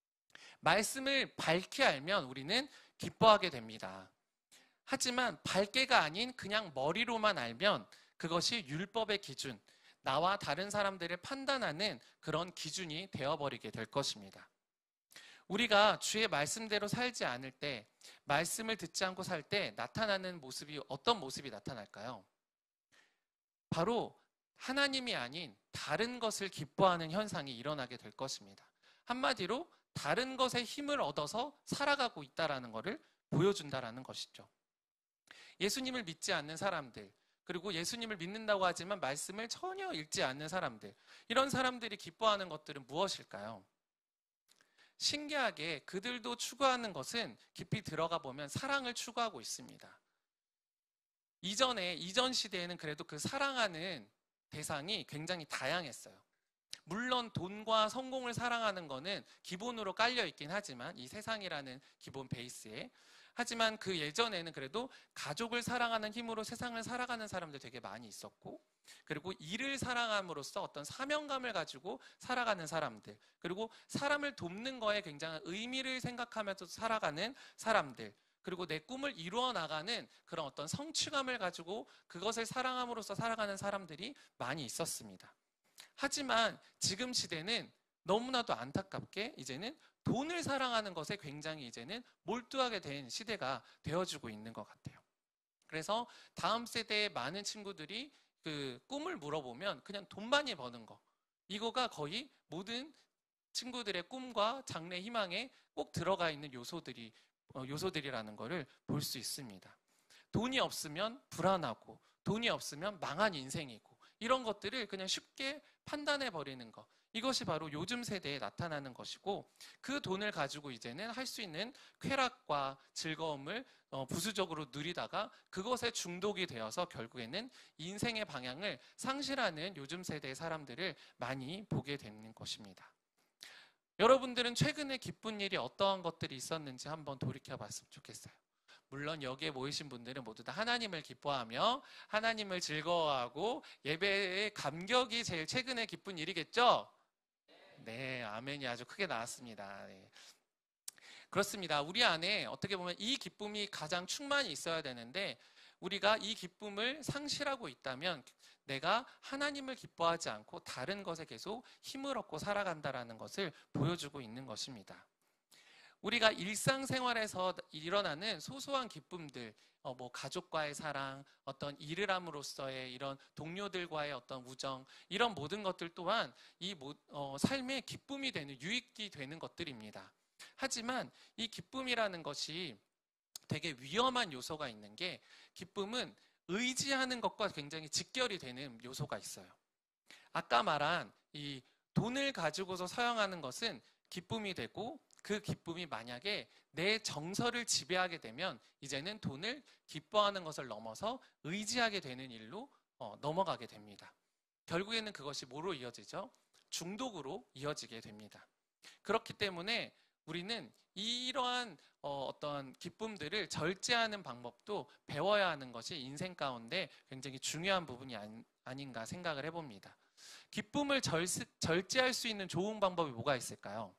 말씀을 밝히 알면 우리는 기뻐하게 됩니다. 하지만 밝게가 아닌 그냥 머리로만 알면 그것이 율법의 기준, 나와 다른 사람들을 판단하는 그런 기준이 되어버리게 될 것입니다. 우리가 주의 말씀대로 살지 않을 때, 말씀을 듣지 않고 살 때 나타나는 모습이 어떤 모습이 나타날까요? 바로 하나님이 아닌 다른 것을 기뻐하는 현상이 일어나게 될 것입니다. 한마디로 다른 것에 힘을 얻어서 살아가고 있다는 것을 보여준다는 것이죠. 예수님을 믿지 않는 사람들, 그리고 예수님을 믿는다고 하지만 말씀을 전혀 읽지 않는 사람들, 이런 사람들이 기뻐하는 것들은 무엇일까요? 신기하게 그들도 추구하는 것은 깊이 들어가 보면 사랑을 추구하고 있습니다. 이전 시대에는 그래도 그 사랑하는 대상이 굉장히 다양했어요. 물론 돈과 성공을 사랑하는 거는 기본으로 깔려 있긴 하지만, 이 세상이라는 기본 베이스에, 하지만 그 예전에는 그래도 가족을 사랑하는 힘으로 세상을 살아가는 사람들 되게 많이 있었고, 그리고 일을 사랑함으로써 어떤 사명감을 가지고 살아가는 사람들, 그리고 사람을 돕는 거에 굉장한 의미를 생각하면서 살아가는 사람들, 그리고 내 꿈을 이루어 나가는 그런 어떤 성취감을 가지고 그것을 사랑함으로써 살아가는 사람들이 많이 있었습니다. 하지만 지금 시대는 너무나도 안타깝게 이제는 돈을 사랑하는 것에 굉장히 이제는 몰두하게 된 시대가 되어지고 있는 것 같아요. 그래서 다음 세대의 많은 친구들이 그 꿈을 물어보면 그냥 돈 많이 버는 거, 이거가 거의 모든 친구들의 꿈과 장래 희망에 꼭 들어가 있는 요소들이라는 것을 볼 수 있습니다. 돈이 없으면 불안하고, 돈이 없으면 망한 인생이고, 이런 것들을 그냥 쉽게 판단해 버리는 것, 이것이 바로 요즘 세대에 나타나는 것이고, 그 돈을 가지고 이제는 할 수 있는 쾌락과 즐거움을 부수적으로 누리다가 그것에 중독이 되어서 결국에는 인생의 방향을 상실하는 요즘 세대의 사람들을 많이 보게 되는 것입니다. 여러분들은 최근에 기쁜 일이 어떠한 것들이 있었는지 한번 돌이켜 봤으면 좋겠어요. 물론 여기에 모이신 분들은 모두 다 하나님을 기뻐하며 하나님을 즐거워하고 예배의 감격이 제일 최근에 기쁜 일이겠죠? 네, 아멘이 아주 크게 나왔습니다. 네. 그렇습니다. 우리 안에 어떻게 보면 이 기쁨이 가장 충만히 있어야 되는데, 우리가 이 기쁨을 상실하고 있다면 내가 하나님을 기뻐하지 않고 다른 것에 계속 힘을 얻고 살아간다는 것을 보여주고 있는 것입니다. 우리가 일상생활에서 일어나는 소소한 기쁨들, 뭐 가족과의 사랑, 어떤 일을 함으로써의 이런 동료들과의 어떤 우정, 이런 모든 것들 또한 이 삶의 기쁨이 되는, 유익이 되는 것들입니다. 하지만 이 기쁨이라는 것이 되게 위험한 요소가 있는 게, 기쁨은 의지하는 것과 굉장히 직결이 되는 요소가 있어요. 아까 말한 이 돈을 가지고서 사용하는 것은 기쁨이 되고, 그 기쁨이 만약에 내 정서를 지배하게 되면 이제는 돈을 기뻐하는 것을 넘어서 의지하게 되는 일로 넘어가게 됩니다. 결국에는 그것이 뭐로 이어지죠? 중독으로 이어지게 됩니다. 그렇기 때문에 우리는 이러한 어떤 기쁨들을 절제하는 방법도 배워야 하는 것이 인생 가운데 굉장히 중요한 부분이 아닌가 생각을 해봅니다. 기쁨을 절제할 수 있는 좋은 방법이 뭐가 있을까요?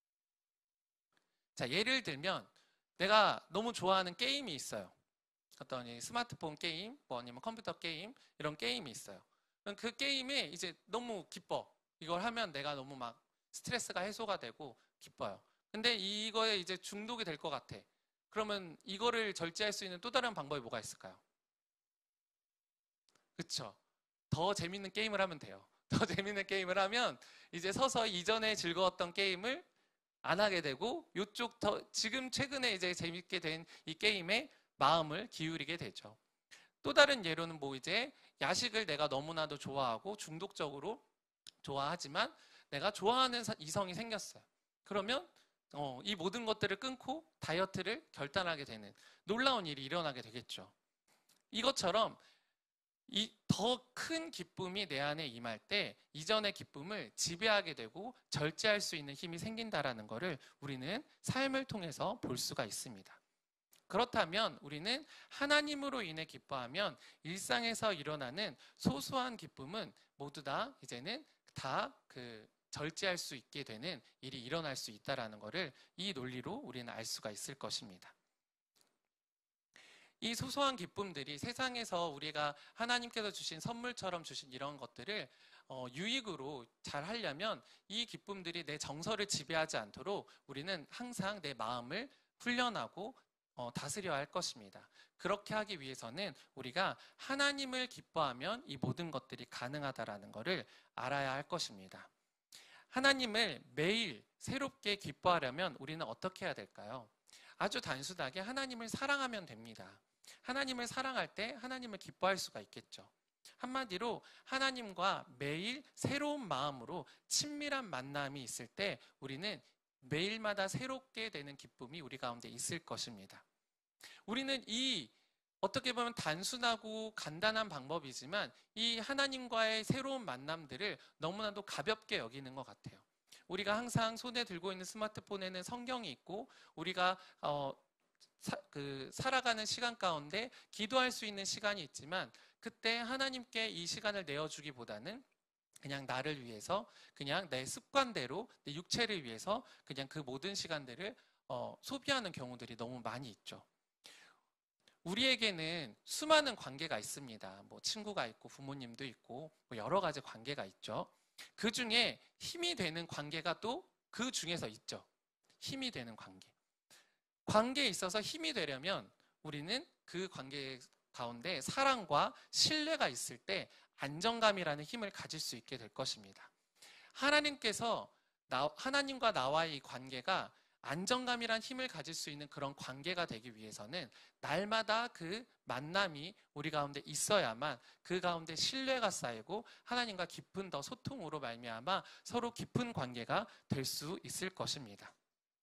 자, 예를 들면 내가 너무 좋아하는 게임이 있어요. 어떤 스마트폰 게임, 뭐 아니면 컴퓨터 게임, 이런 게임이 있어요. 그럼 그 게임에 이제 너무 기뻐. 이걸 하면 내가 너무 막 스트레스가 해소가 되고 기뻐요. 근데 이거에 이제 중독이 될 것 같아. 그러면 이거를 절제할 수 있는 또 다른 방법이 뭐가 있을까요? 그쵸? 더 재밌는 게임을 하면 돼요. 더 재밌는 게임을 하면 이제 서서히 이전에 즐거웠던 게임을 안 하게 되고, 요쪽 지금 최근에 이제 재밌게 된 이 게임에 마음을 기울이게 되죠. 또 다른 예로는 뭐 이제 야식을 내가 너무나도 좋아하고 중독적으로 좋아하지만 내가 좋아하는 이성이 생겼어요. 그러면 이 모든 것들을 끊고 다이어트를 결단하게 되는 놀라운 일이 일어나게 되겠죠. 이것처럼 이 더 큰 기쁨이 내 안에 임할 때 이전의 기쁨을 지배하게 되고 절제할 수 있는 힘이 생긴다라는 것을 우리는 삶을 통해서 볼 수가 있습니다. 그렇다면 우리는 하나님으로 인해 기뻐하면 일상에서 일어나는 소소한 기쁨은 모두 다 이제는 다 절제할 수 있게 되는 일이 일어날 수 있다라는 것을 이 논리로 우리는 알 수가 있을 것입니다. 이 소소한 기쁨들이 세상에서 우리가 하나님께서 주신 선물처럼 주신 이런 것들을 유익으로 잘 하려면 이 기쁨들이 내 정서를 지배하지 않도록 우리는 항상 내 마음을 훈련하고 다스려야 할 것입니다. 그렇게 하기 위해서는 우리가 하나님을 기뻐하면 이 모든 것들이 가능하다라는 것을 알아야 할 것입니다. 하나님을 매일 새롭게 기뻐하려면 우리는 어떻게 해야 될까요? 아주 단순하게 하나님을 사랑하면 됩니다. 하나님을 사랑할 때 하나님을 기뻐할 수가 있겠죠. 한마디로 하나님과 매일 새로운 마음으로 친밀한 만남이 있을 때 우리는 매일마다 새롭게 되는 기쁨이 우리 가운데 있을 것입니다. 우리는 이 어떻게 보면 단순하고 간단한 방법이지만 이 하나님과의 새로운 만남들을 너무나도 가볍게 여기는 것 같아요. 우리가 항상 손에 들고 있는 스마트폰에는 성경이 있고 우리가 살아가는 시간 가운데 기도할 수 있는 시간이 있지만 그때 하나님께 이 시간을 내어주기보다는 그냥 나를 위해서 그냥 내 습관대로 내 육체를 위해서 그냥 그 모든 시간들을 소비하는 경우들이 너무 많이 있죠. 우리에게는 수많은 관계가 있습니다. 뭐 친구가 있고 부모님도 있고 뭐 여러 가지 관계가 있죠. 그 중에 힘이 되는 관계가 또 그 중에서 있죠. 힘이 되는 관계. 관계에 있어서 힘이 되려면 우리는 그 관계 가운데 사랑과 신뢰가 있을 때 안정감이라는 힘을 가질 수 있게 될 것입니다. 하나님과 나와의 이 관계가 안정감이란 힘을 가질 수 있는 그런 관계가 되기 위해서는 날마다 그 만남이 우리 가운데 있어야만 그 가운데 신뢰가 쌓이고 하나님과 깊은 더 소통으로 말미암아 서로 깊은 관계가 될 수 있을 것입니다.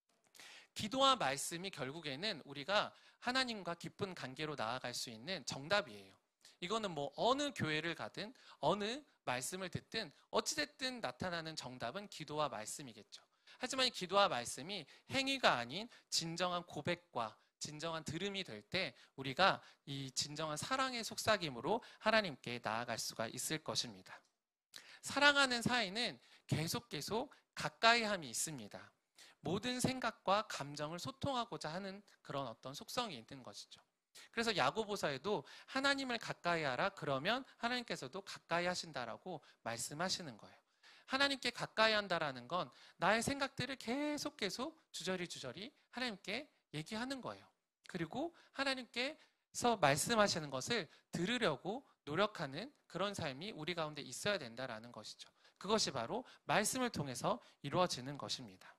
기도와 말씀이 결국에는 우리가 하나님과 깊은 관계로 나아갈 수 있는 정답이에요. 이거는 뭐 어느 교회를 가든 어느 말씀을 듣든 어찌됐든 나타나는 정답은 기도와 말씀이겠죠. 하지만 이 기도와 말씀이 행위가 아닌 진정한 고백과 진정한 들음이 될 때 우리가 이 진정한 사랑의 속삭임으로 하나님께 나아갈 수가 있을 것입니다. 사랑하는 사이는 계속 가까이함이 있습니다. 모든 생각과 감정을 소통하고자 하는 그런 어떤 속성이 있는 것이죠. 그래서 야고보서에도 하나님을 가까이 하라 그러면 하나님께서도 가까이 하신다라고 말씀하시는 거예요. 하나님께 가까이 한다라는 건 나의 생각들을 계속 주저리 하나님께 얘기하는 거예요. 그리고 하나님께서 말씀하시는 것을 들으려고 노력하는 그런 삶이 우리 가운데 있어야 된다라는 것이죠. 그것이 바로 말씀을 통해서 이루어지는 것입니다.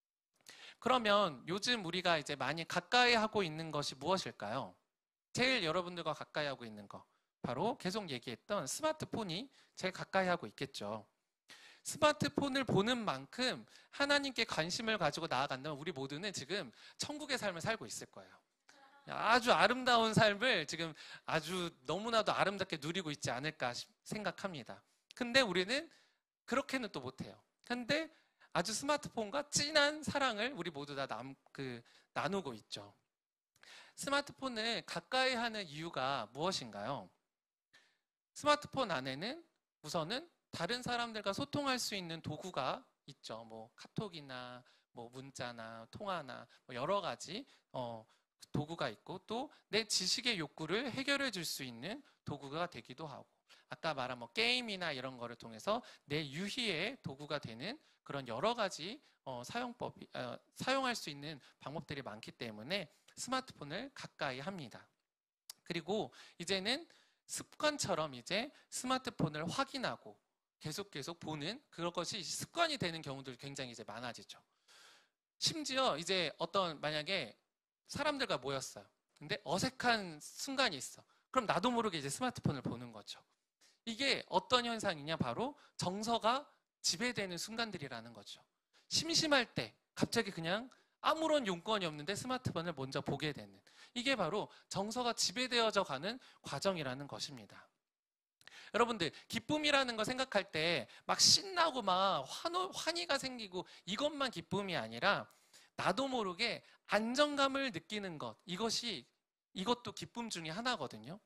그러면 요즘 우리가 이제 많이 가까이 하고 있는 것이 무엇일까요? 제일 여러분들과 가까이 하고 있는 거 바로 계속 얘기했던 스마트폰이 제일 가까이 하고 있겠죠. 스마트폰을 보는 만큼 하나님께 관심을 가지고 나아간다면 우리 모두는 지금 천국의 삶을 살고 있을 거예요. 아주 아름다운 삶을 지금 아주 너무나도 아름답게 누리고 있지 않을까 생각합니다. 근데 우리는 그렇게는 또 못해요. 근데 아주 스마트폰과 진한 사랑을 우리 모두 다 나누고 있죠. 스마트폰을 가까이 하는 이유가 무엇인가요? 스마트폰 안에는 우선은 다른 사람들과 소통할 수 있는 도구가 있죠. 뭐 카톡이나 뭐 문자나 통화나 뭐 여러 가지 도구가 있고 또 내 지식의 욕구를 해결해 줄 수 있는 도구가 되기도 하고 아까 말한 뭐 게임이나 이런 거를 통해서 내 유희의 도구가 되는 그런 여러 가지 사용할 수 있는 방법들이 많기 때문에 스마트폰을 가까이 합니다. 그리고 이제는 습관처럼 이제 스마트폰을 확인하고 계속 보는 그런 것이 습관이 되는 경우들이 굉장히 이제 많아지죠. 심지어 이제 만약에 사람들과 모였어요. 근데 어색한 순간이 있어. 그럼 나도 모르게 이제 스마트폰을 보는 거죠. 이게 어떤 현상이냐? 바로 정서가 지배되는 순간들이라는 거죠. 심심할 때 갑자기 그냥 아무런 용건이 없는데 스마트폰을 먼저 보게 되는 이게 바로 정서가 지배되어져 가는 과정이라는 것입니다. 여러분들 기쁨이라는 거 생각할 때 막 신나고 막 환희가 생기고 이것만 기쁨이 아니라 나도 모르게 안정감을 느끼는 것 이것도 기쁨 중에 하나거든요.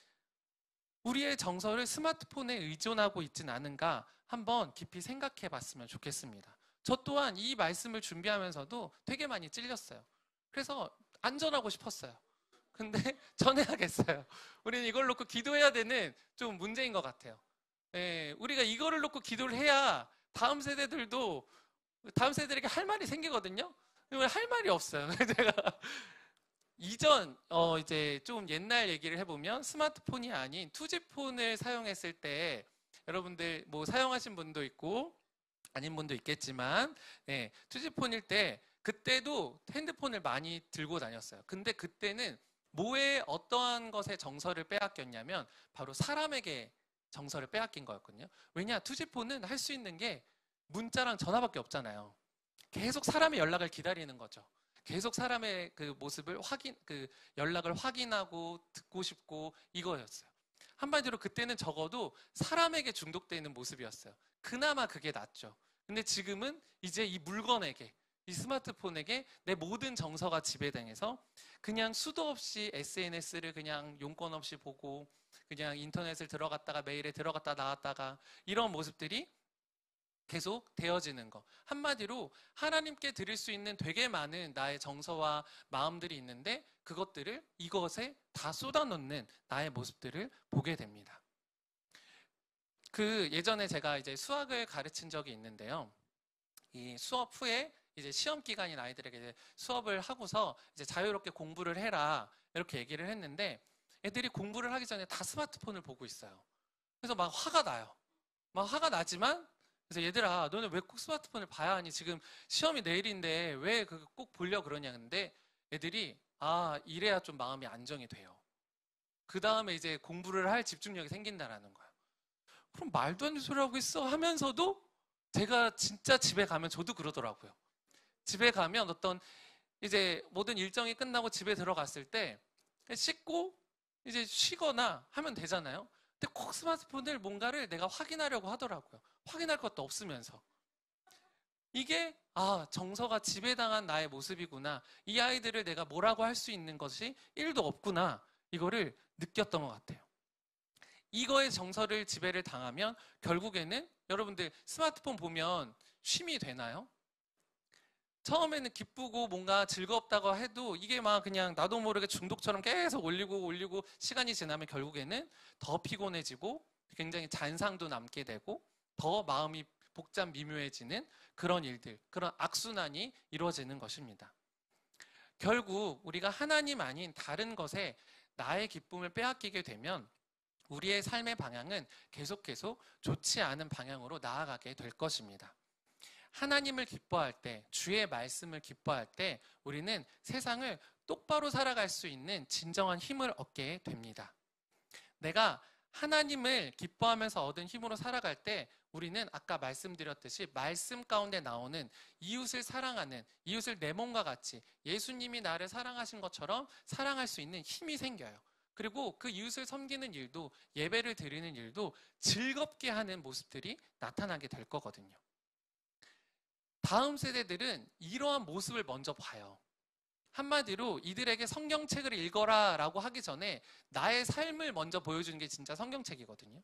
우리의 정서를 스마트폰에 의존하고 있진 않은가 한번 깊이 생각해 봤으면 좋겠습니다. 저 또한 이 말씀을 준비하면서도 되게 많이 찔렸어요. 그래서 안전하고 싶었어요. 근데 전해야겠어요. 우리는 이걸 놓고 기도해야 되는 좀 문제인 것 같아요. 우리가 이거를 놓고 기도를 해야 다음 세대들에게 할 말이 생기거든요. 할 말이 없어요. 제가 이제 좀 옛날 얘기를 해보면 스마트폰이 아닌 투지폰을 사용했을 때 여러분들 뭐 사용하신 분도 있고 아닌 분도 있겠지만 투지폰일 때 그때도 핸드폰을 많이 들고 다녔어요. 근데 그때는 뭐에 어떠한 것에 정서를 빼앗겼냐면 바로 사람에게 정서를 빼앗긴 거였거든요. 왜냐? 투지폰은 할 수 있는 게 문자랑 전화밖에 없잖아요. 계속 사람의 연락을 기다리는 거죠. 계속 사람의 그 모습을 연락을 확인하고 듣고 싶고 이거였어요. 한마디로 그때는 적어도 사람에게 중독되어 있는 모습이었어요. 그나마 그게 낫죠. 근데 지금은 이제 이 물건에게, 이 스마트폰에게 내 모든 정서가 지배당해서 그냥 수도 없이 SNS를 그냥 용건 없이 보고 그냥 인터넷을 들어갔다가 메일에 들어갔다 나왔다가 이런 모습들이 계속 되어지는 것. 한마디로 하나님께 드릴 수 있는 되게 많은 나의 정서와 마음들이 있는데 그것들을 이것에 다 쏟아놓는 나의 모습들을 보게 됩니다. 예전에 제가 이제 수학을 가르친 적이 있는데요. 이 수업 후에 이제 시험 기간인 아이들에게 이제 수업을 하고서 이제 자유롭게 공부를 해라 이렇게 얘기를 했는데 애들이 공부를 하기 전에 다 스마트폰을 보고 있어요. 그래서 막 화가 나요. 막 화가 나지만 그래서 얘들아 너네 왜 꼭 스마트폰을 봐야 하니? 지금 시험이 내일인데 왜 꼭 보려 그러냐. 근데 애들이 이래야 좀 마음이 안정이 돼요. 그 다음에 이제 공부를 할 집중력이 생긴다라는 거예요. 그럼 말도 안 되는 소리 하고 있어 하면서도 제가 진짜 집에 가면 저도 그러더라고요. 집에 가면 이제 모든 일정이 끝나고 집에 들어갔을 때 씻고 이제 쉬거나 하면 되잖아요. 근데 꼭 스마트폰을 뭔가를 내가 확인하려고 하더라고요. 확인할 것도 없으면서. 이게 정서가 지배당한 나의 모습이구나. 이 아이들을 내가 뭐라고 할 수 있는 것이 1도 없구나. 이거를 느꼈던 것 같아요. 이거의 정서를 지배를 당하면 결국에는 여러분들 스마트폰 보면 쉼이 되나요? 처음에는 기쁘고 뭔가 즐겁다고 해도 이게 막 그냥 나도 모르게 중독처럼 계속 올리고 시간이 지나면 결국에는 더 피곤해지고 굉장히 잔상도 남게 되고 더 마음이 복잡 미묘해지는 그런 일들, 그런 악순환이 이루어지는 것입니다. 결국 우리가 하나님 아닌 다른 것에 나의 기쁨을 빼앗기게 되면 우리의 삶의 방향은 계속 좋지 않은 방향으로 나아가게 될 것입니다. 하나님을 기뻐할 때, 주의 말씀을 기뻐할 때 우리는 세상을 똑바로 살아갈 수 있는 진정한 힘을 얻게 됩니다. 내가 하나님을 기뻐하면서 얻은 힘으로 살아갈 때 우리는 아까 말씀드렸듯이 말씀 가운데 나오는 이웃을 사랑하는, 이웃을 내 몸과 같이 예수님이 나를 사랑하신 것처럼 사랑할 수 있는 힘이 생겨요. 그리고 그 이웃을 섬기는 일도, 예배를 드리는 일도 즐겁게 하는 모습들이 나타나게 될 거거든요. 다음 세대들은 이러한 모습을 먼저 봐요. 한마디로 이들에게 성경책을 읽어라 라고 하기 전에 나의 삶을 먼저 보여주는 게 진짜 성경책이거든요.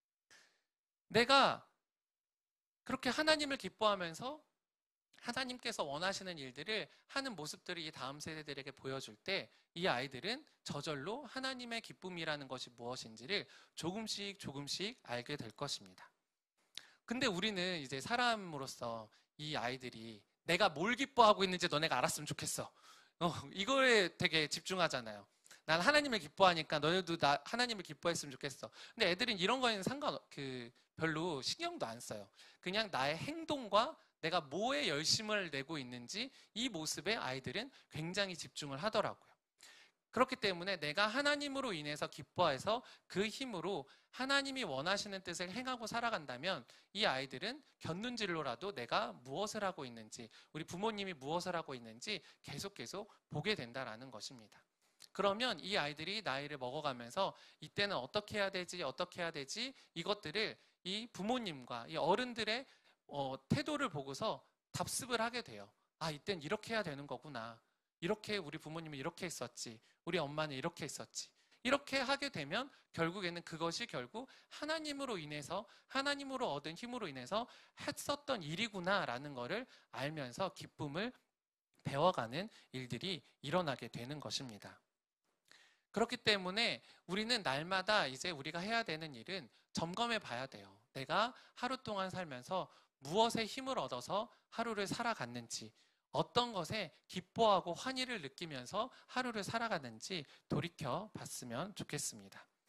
내가 그렇게 하나님을 기뻐하면서 하나님께서 원하시는 일들을 하는 모습들을 이 다음 세대들에게 보여줄 때 이 아이들은 저절로 하나님의 기쁨이라는 것이 무엇인지를 조금씩 알게 될 것입니다. 근데 우리는 이제 사람으로서 이 아이들이 내가 뭘 기뻐하고 있는지 너네가 알았으면 좋겠어. 이거에 되게 집중하잖아요. 난 하나님을 기뻐하니까 너네도 하나님을 기뻐했으면 좋겠어. 근데 애들은 이런 거에는 별로 신경도 안 써요. 그냥 나의 행동과 내가 뭐에 열심을 내고 있는지 이 모습에 아이들은 굉장히 집중을 하더라고요. 그렇기 때문에 내가 하나님으로 인해서 기뻐해서 그 힘으로 하나님이 원하시는 뜻을 행하고 살아간다면 이 아이들은 곁눈질로라도 내가 무엇을 하고 있는지, 우리 부모님이 무엇을 하고 있는지 계속 보게 된다라는 것입니다. 그러면 이 아이들이 나이를 먹어가면서 이때는 어떻게 해야 되지 이것들을 이 부모님과 이 어른들의 태도를 보고서 답습을 하게 돼요. 이땐 이렇게 해야 되는 거구나. 이렇게 우리 부모님은 이렇게 했었지. 우리 엄마는 이렇게 했었지. 이렇게 하게 되면 결국에는 그것이 결국 하나님으로 인해서, 하나님으로 얻은 힘으로 인해서 했었던 일이구나라는 것을 알면서 기쁨을 배워가는 일들이 일어나게 되는 것입니다. 그렇기 때문에 우리는 날마다 이제 우리가 해야 되는 일은 점검해 봐야 돼요. 내가 하루 동안 살면서 무엇에 힘을 얻어서 하루를 살아갔는지, 어떤 것에 기뻐하고 환희를 느끼면서 하루를 살아가는지 돌이켜 봤으면 좋겠습니다.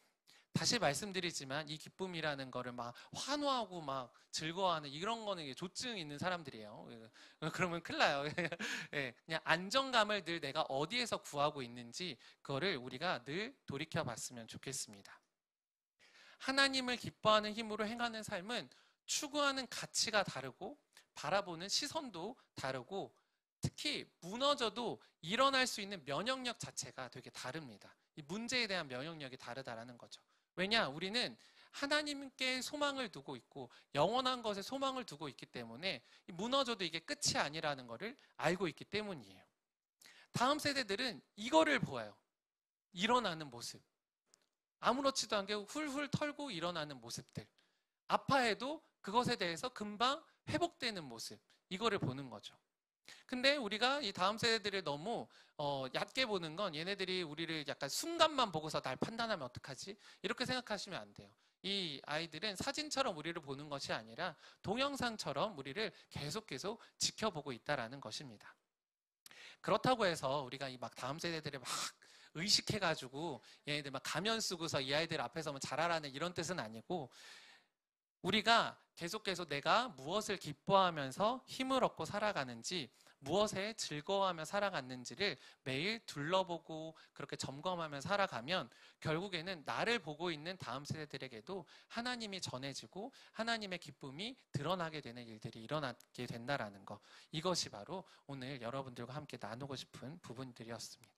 다시 말씀드리지만 이 기쁨이라는 거를 막 환호하고 막 즐거워하는 이런 거는 조증 있는 사람들이에요. 그러면 큰일 나요. 예, 그냥 안정감을 늘 내가 어디에서 구하고 있는지 그거를 우리가 늘 돌이켜 봤으면 좋겠습니다. 하나님을 기뻐하는 힘으로 행하는 삶은 추구하는 가치가 다르고 바라보는 시선도 다르고 특히 무너져도 일어날 수 있는 면역력 자체가 되게 다릅니다. 이 문제에 대한 면역력이 다르다라는 거죠. 왜냐? 우리는 하나님께 소망을 두고 있고 영원한 것에 소망을 두고 있기 때문에 무너져도 이게 끝이 아니라는 것을 알고 있기 때문이에요. 다음 세대들은 이거를 보아요. 일어나는 모습. 아무렇지도 않게 훌훌 털고 일어나는 모습들. 아파해도 그것에 대해서 금방 회복되는 모습. 이거를 보는 거죠. 근데 우리가 이 다음 세대들을 너무 얕게 보는 건 얘네들이 우리를 약간 순간만 보고서 날 판단하면 어떡하지? 이렇게 생각하시면 안 돼요. 이 아이들은 사진처럼 우리를 보는 것이 아니라 동영상처럼 우리를 계속 지켜보고 있다라는 것입니다. 그렇다고 해서 우리가 이 막 다음 세대들을 막 의식해가지고 얘네들 막 가면 쓰고서 이 아이들 앞에서 잘하라는 이런 뜻은 아니고 우리가 계속해서 내가 무엇을 기뻐하면서 힘을 얻고 살아가는지 무엇에 즐거워하며 살아갔는지를 매일 둘러보고 그렇게 점검하며 살아가면 결국에는 나를 보고 있는 다음 세대들에게도 하나님이 전해지고 하나님의 기쁨이 드러나게 되는 일들이 일어나게 된다라는 것, 이것이 바로 오늘 여러분들과 함께 나누고 싶은 부분들이었습니다.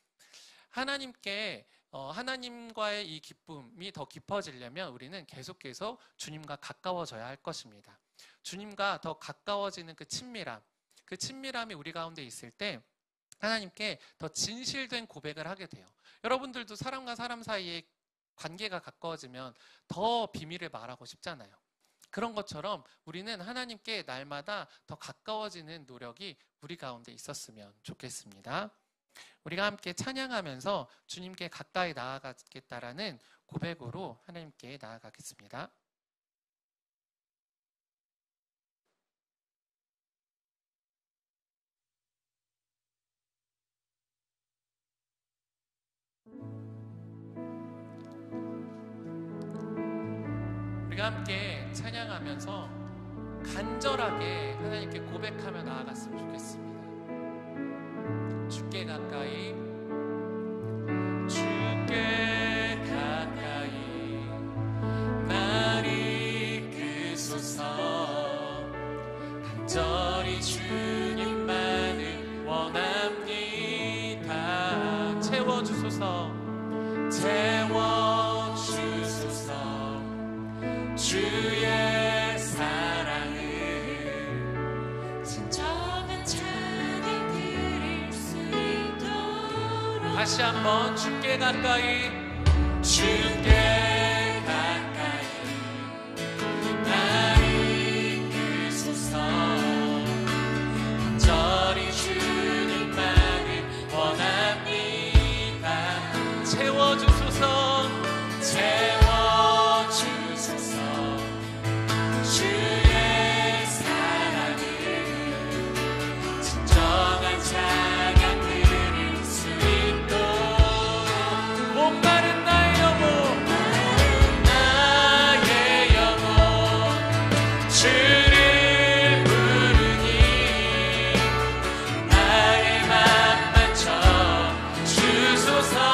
하나님과의 이 기쁨이 더 깊어지려면 우리는 계속해서 주님과 가까워져야 할 것입니다. 주님과 더 가까워지는 그 친밀함이 우리 가운데 있을 때 하나님께 더 진실된 고백을 하게 돼요. 여러분들도 사람과 사람 사이에 관계가 가까워지면 더 비밀을 말하고 싶잖아요. 그런 것처럼 우리는 하나님께 날마다 더 가까워지는 노력이 우리 가운데 있었으면 좋겠습니다. 우리가 함께 찬양하면서 주님께 가까이 나아가겠다라는 고백으로 하나님께 나아가겠습니다. 우리가 함께 찬양하면서 간절하게 하나님께 고백하며 나아갔으면 좋겠습니다. 주께 가까이, 주께 가까이 날 이끄소서. 간절히 주님만을 원합니다. 채워주소서, 채워주소서. 주의 사랑을 진정한 찬양 드릴 수 있도록. 다시 한번 주께 가까이, 주께 가까이 날 이끄소서. 간절히 주님만을 원합니다. 채워주소서, 채워주소서. 주의 사랑을 진정한 찬양 드릴 수 있도록. 목마른 나의 영혼, 나의 영혼 주를 부르니 나의 맘만 쳐주소서.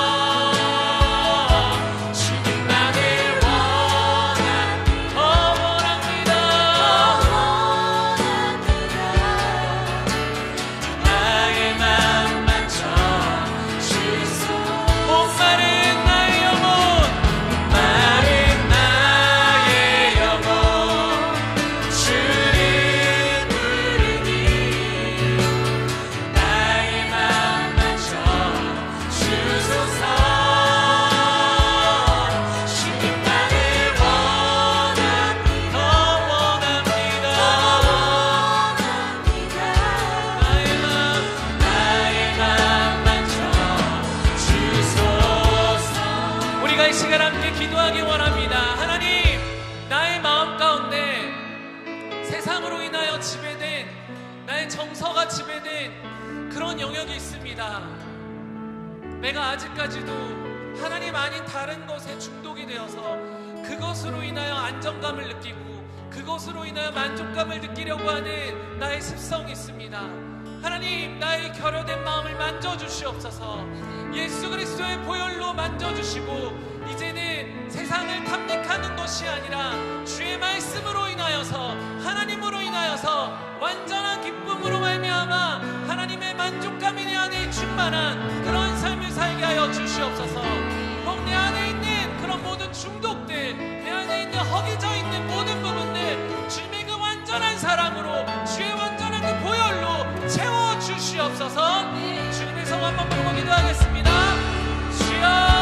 이 시간 함께 기도하기 원합니다. 하나님, 나의 마음 가운데 세상으로 인하여 지배된, 나의 정서가 지배된 그런 영역이 있습니다. 내가 아직까지도 하나님 아닌 다른 것에 중독이 되어서 그것으로 인하여 안정감을 느끼고 그것으로 인하여 만족감을 느끼려고 하는 나의 습성이 있습니다. 하나님, 나의 결여된 마음을 만져주시옵소서. 예수 그리스도의 보혈로 만져주시고 이제는 세상을 탐닉하는 것이 아니라 주의 말씀으로 인하여서, 하나님으로 인하여서 완전한 기쁨으로 말미암아 하나님의 만족감이 내 안에 충만한 그런 삶을 살게 하여 주시옵소서. 혹 내 안에 있는 그런 모든 중독들, 내 안에 있는 허기져 있는 모든 부분들 주님의 그 완전한 사랑으로, 주의 완전한 그 보혈로 채워주시옵소서. 주님의 성 한번 부르고 기도하겠습니다. 주여,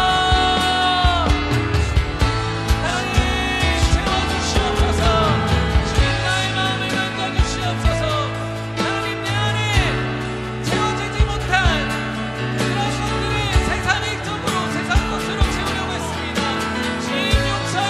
세상 것으로 채우려고 했습니다. 주님 용서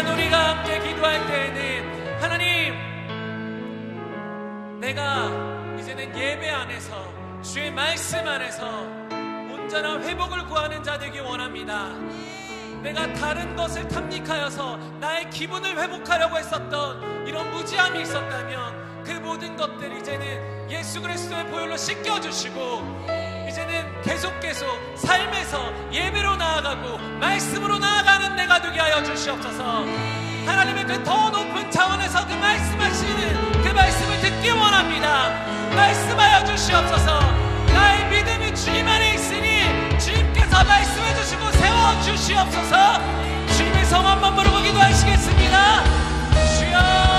시간 우리가 함께 기도할 때에는 하나님, 내가 이제는 예배 안에서 주의 말씀 안에서 온전한 회복을 구하는 자 되기 원합니다. 내가 다른 것을 탐닉하여서 나의 기분을 회복하려고 했었던 이런 무지함이 있었다면 그 모든 것들 이제는 예수 그리스도의 보혈로 씻겨주시고 이제는 계속 삶에서 예배로 나아가고 말씀으로 나아가는 내가 되게 하여 주시옵소서. 하나님의 그 더 높은 차원에서 그 말씀하시는 그 말씀을 듣기 원합니다. 말씀하여 주시옵소서. 나의 믿음이 주님 안에 있으니 주님께서 말씀해 주시고 세워 주시옵소서. 주님의 성 한번 부르고 기도하시겠습니다. 주여.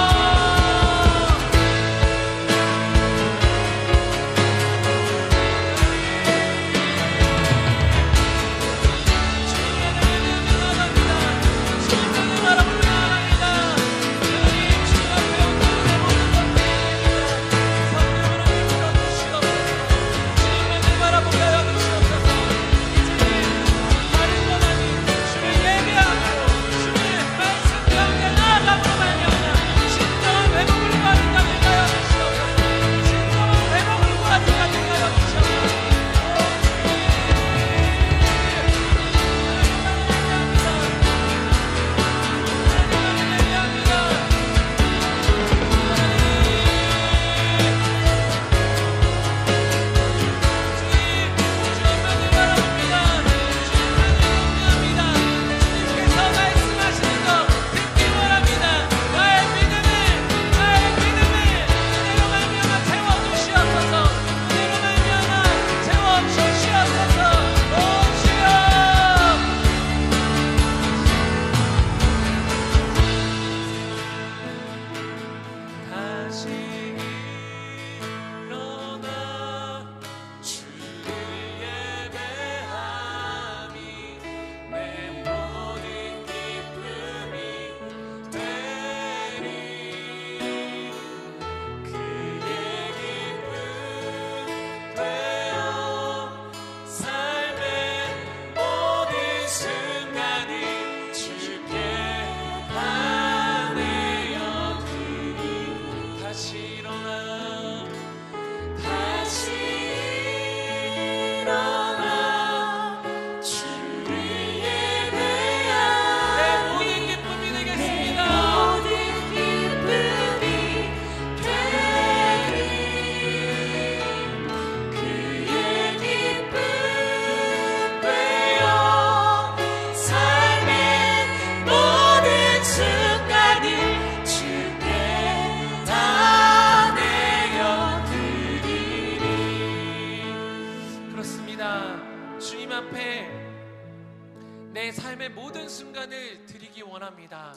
내 삶의 모든 순간을 드리기 원합니다.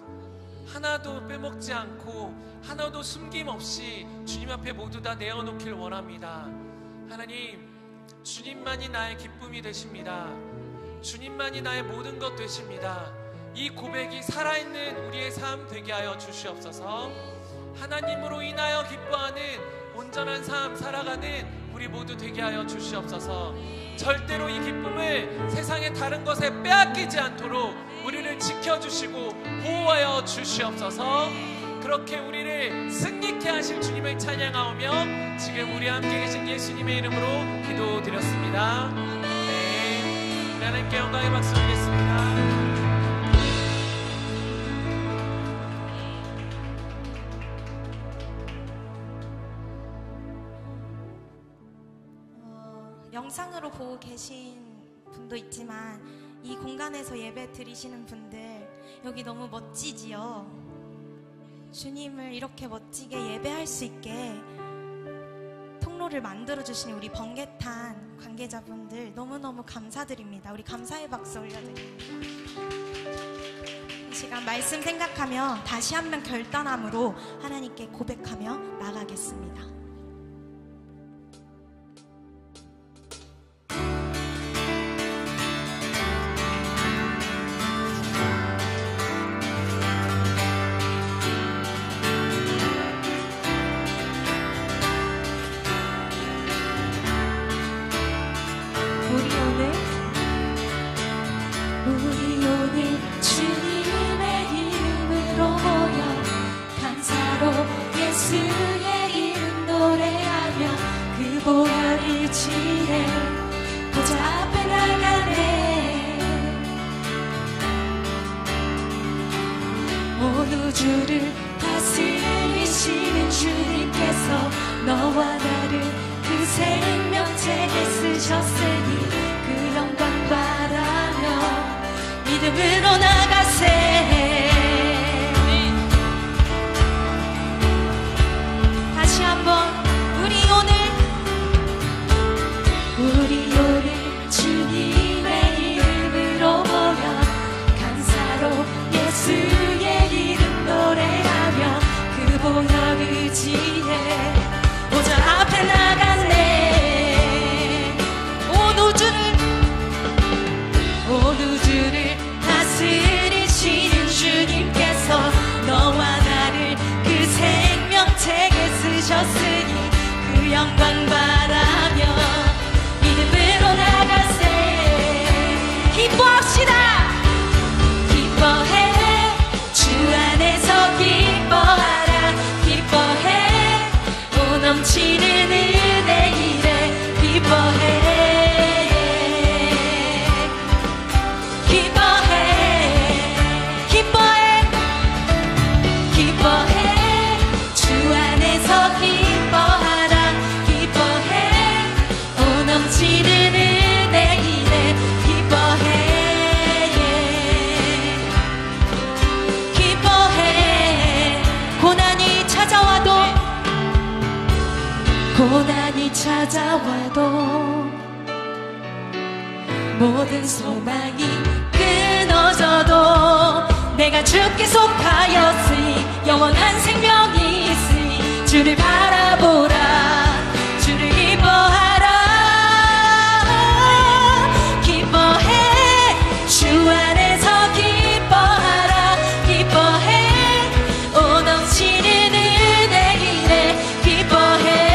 하나도 빼먹지 않고 하나도 숨김없이 주님 앞에 모두 다 내어놓길 원합니다. 하나님, 주님만이 나의 기쁨이 되십니다. 주님만이 나의 모든 것 되십니다. 이 고백이 살아있는 우리의 삶 되게 하여 주시옵소서. 하나님으로 인하여 기뻐하는 온전한 삶 살아가는 우리 모두 되게 하여 주시옵소서. 절대로 이 기쁨을 세상의 다른 것에 빼앗기지 않도록 우리를 지켜주시고 보호하여 주시옵소서. 그렇게 우리를 승리케 하실 주님을 찬양하오며 지금 우리 함께 계신 예수님의 이름으로 기도드렸습니다. 네, 우리 하나님께 영광의 박수 드리겠습니다. 영상으로 보고 계신 분도 있지만 이 공간에서 예배 드리시는 분들 여기 너무 멋지지요? 주님을 이렇게 멋지게 예배할 수 있게 통로를 만들어주신 우리 번개탄 관계자분들 너무너무 감사드립니다. 우리 감사의 박수 올려드립니다. 이 시간 말씀 생각하며 다시 한번 결단함으로 하나님께 고백하며 나가겠습니다. 우리 오늘 주님의 온 우주를 다스리시는 주님께서 너와 나를 그 생명책에 쓰셨으니 그 영광 바라며 믿음으로 나가세. 다시 한번 우리 오늘 주님의 이름으로 모여 감사로 예수의 이름 노래하며 그 보혈 의지해 보좌 앞에 나갔네. 온 우주를 다스리시는 주님께서 너와 나를 그 생명책에 쓰셨으니 그 영광 바라며 믿음으로 나가세. 기뻐합시다. 기뻐해 주 안에서 기뻐하라. 기뻐해 오 넘치는 은혜 이래 기뻐해. 고난이 찾아와도 모든 소망이 끊어져도 내가 주께 속하였으니 영원한 생명이 있으니 주를 바라보라. 주를 기뻐하라. 기뻐해 주 안에서 기뻐하라. 기뻐해 오 넘치는 은혜 이래 기뻐해.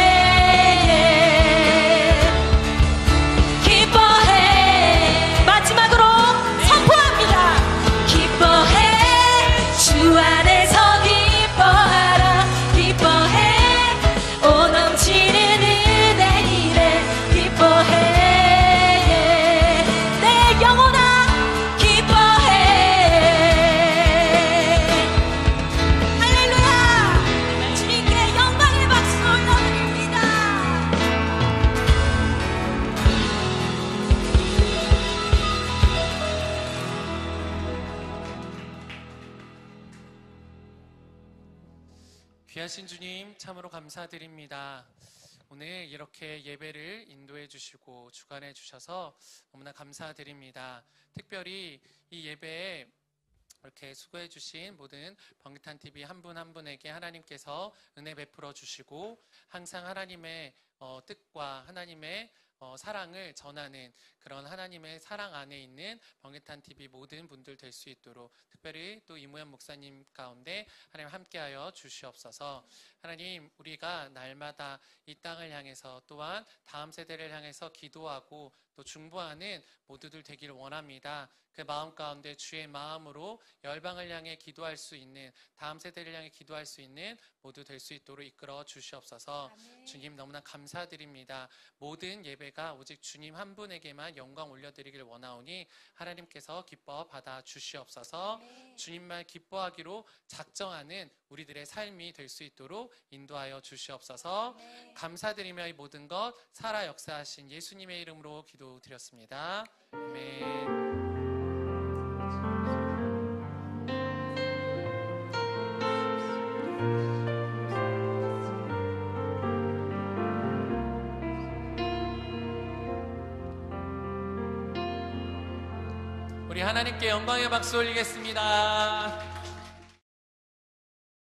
귀하신 주님 참으로 감사드립니다. 오늘 이렇게 예배를 인도해 주시고 주관해 주셔서 너무나 감사드립니다. 특별히 이 예배에 이렇게 수고해 주신 모든 번개탄TV 한 분 한 분에게 하나님께서 은혜 베풀어 주시고 항상 하나님의 뜻과 하나님의 사랑을 전하는 그런 하나님의 사랑 안에 있는 번개탄TV 모든 분들 될 수 있도록 특별히 또 이무현 목사님 가운데 하나님 함께하여 주시옵소서. 하나님 우리가 날마다 이 땅을 향해서 또한 다음 세대를 향해서 기도하고 또 중보하는 모두들 되기를 원합니다. 그 마음 가운데 주의 마음으로 열방을 향해 기도할 수 있는 다음 세대를 향해 기도할 수 있는 모두 될 수 있도록 이끌어 주시옵소서. 아멘. 주님 너무나 감사드립니다. 모든 예배가 오직 주님 한 분에게만 영광 올려드리길 원하오니 하나님께서 기뻐 받아 주시옵소서. 아멘. 주님만 기뻐하기로 작정하는 우리들의 삶이 될 수 있도록 인도하여 주시옵소서. 아멘. 감사드리며 이 모든 것 살아 역사하신 예수님의 이름으로 기도드렸습니다. 아멘. 우리 하나님께 영광의 박수 올리겠습니다.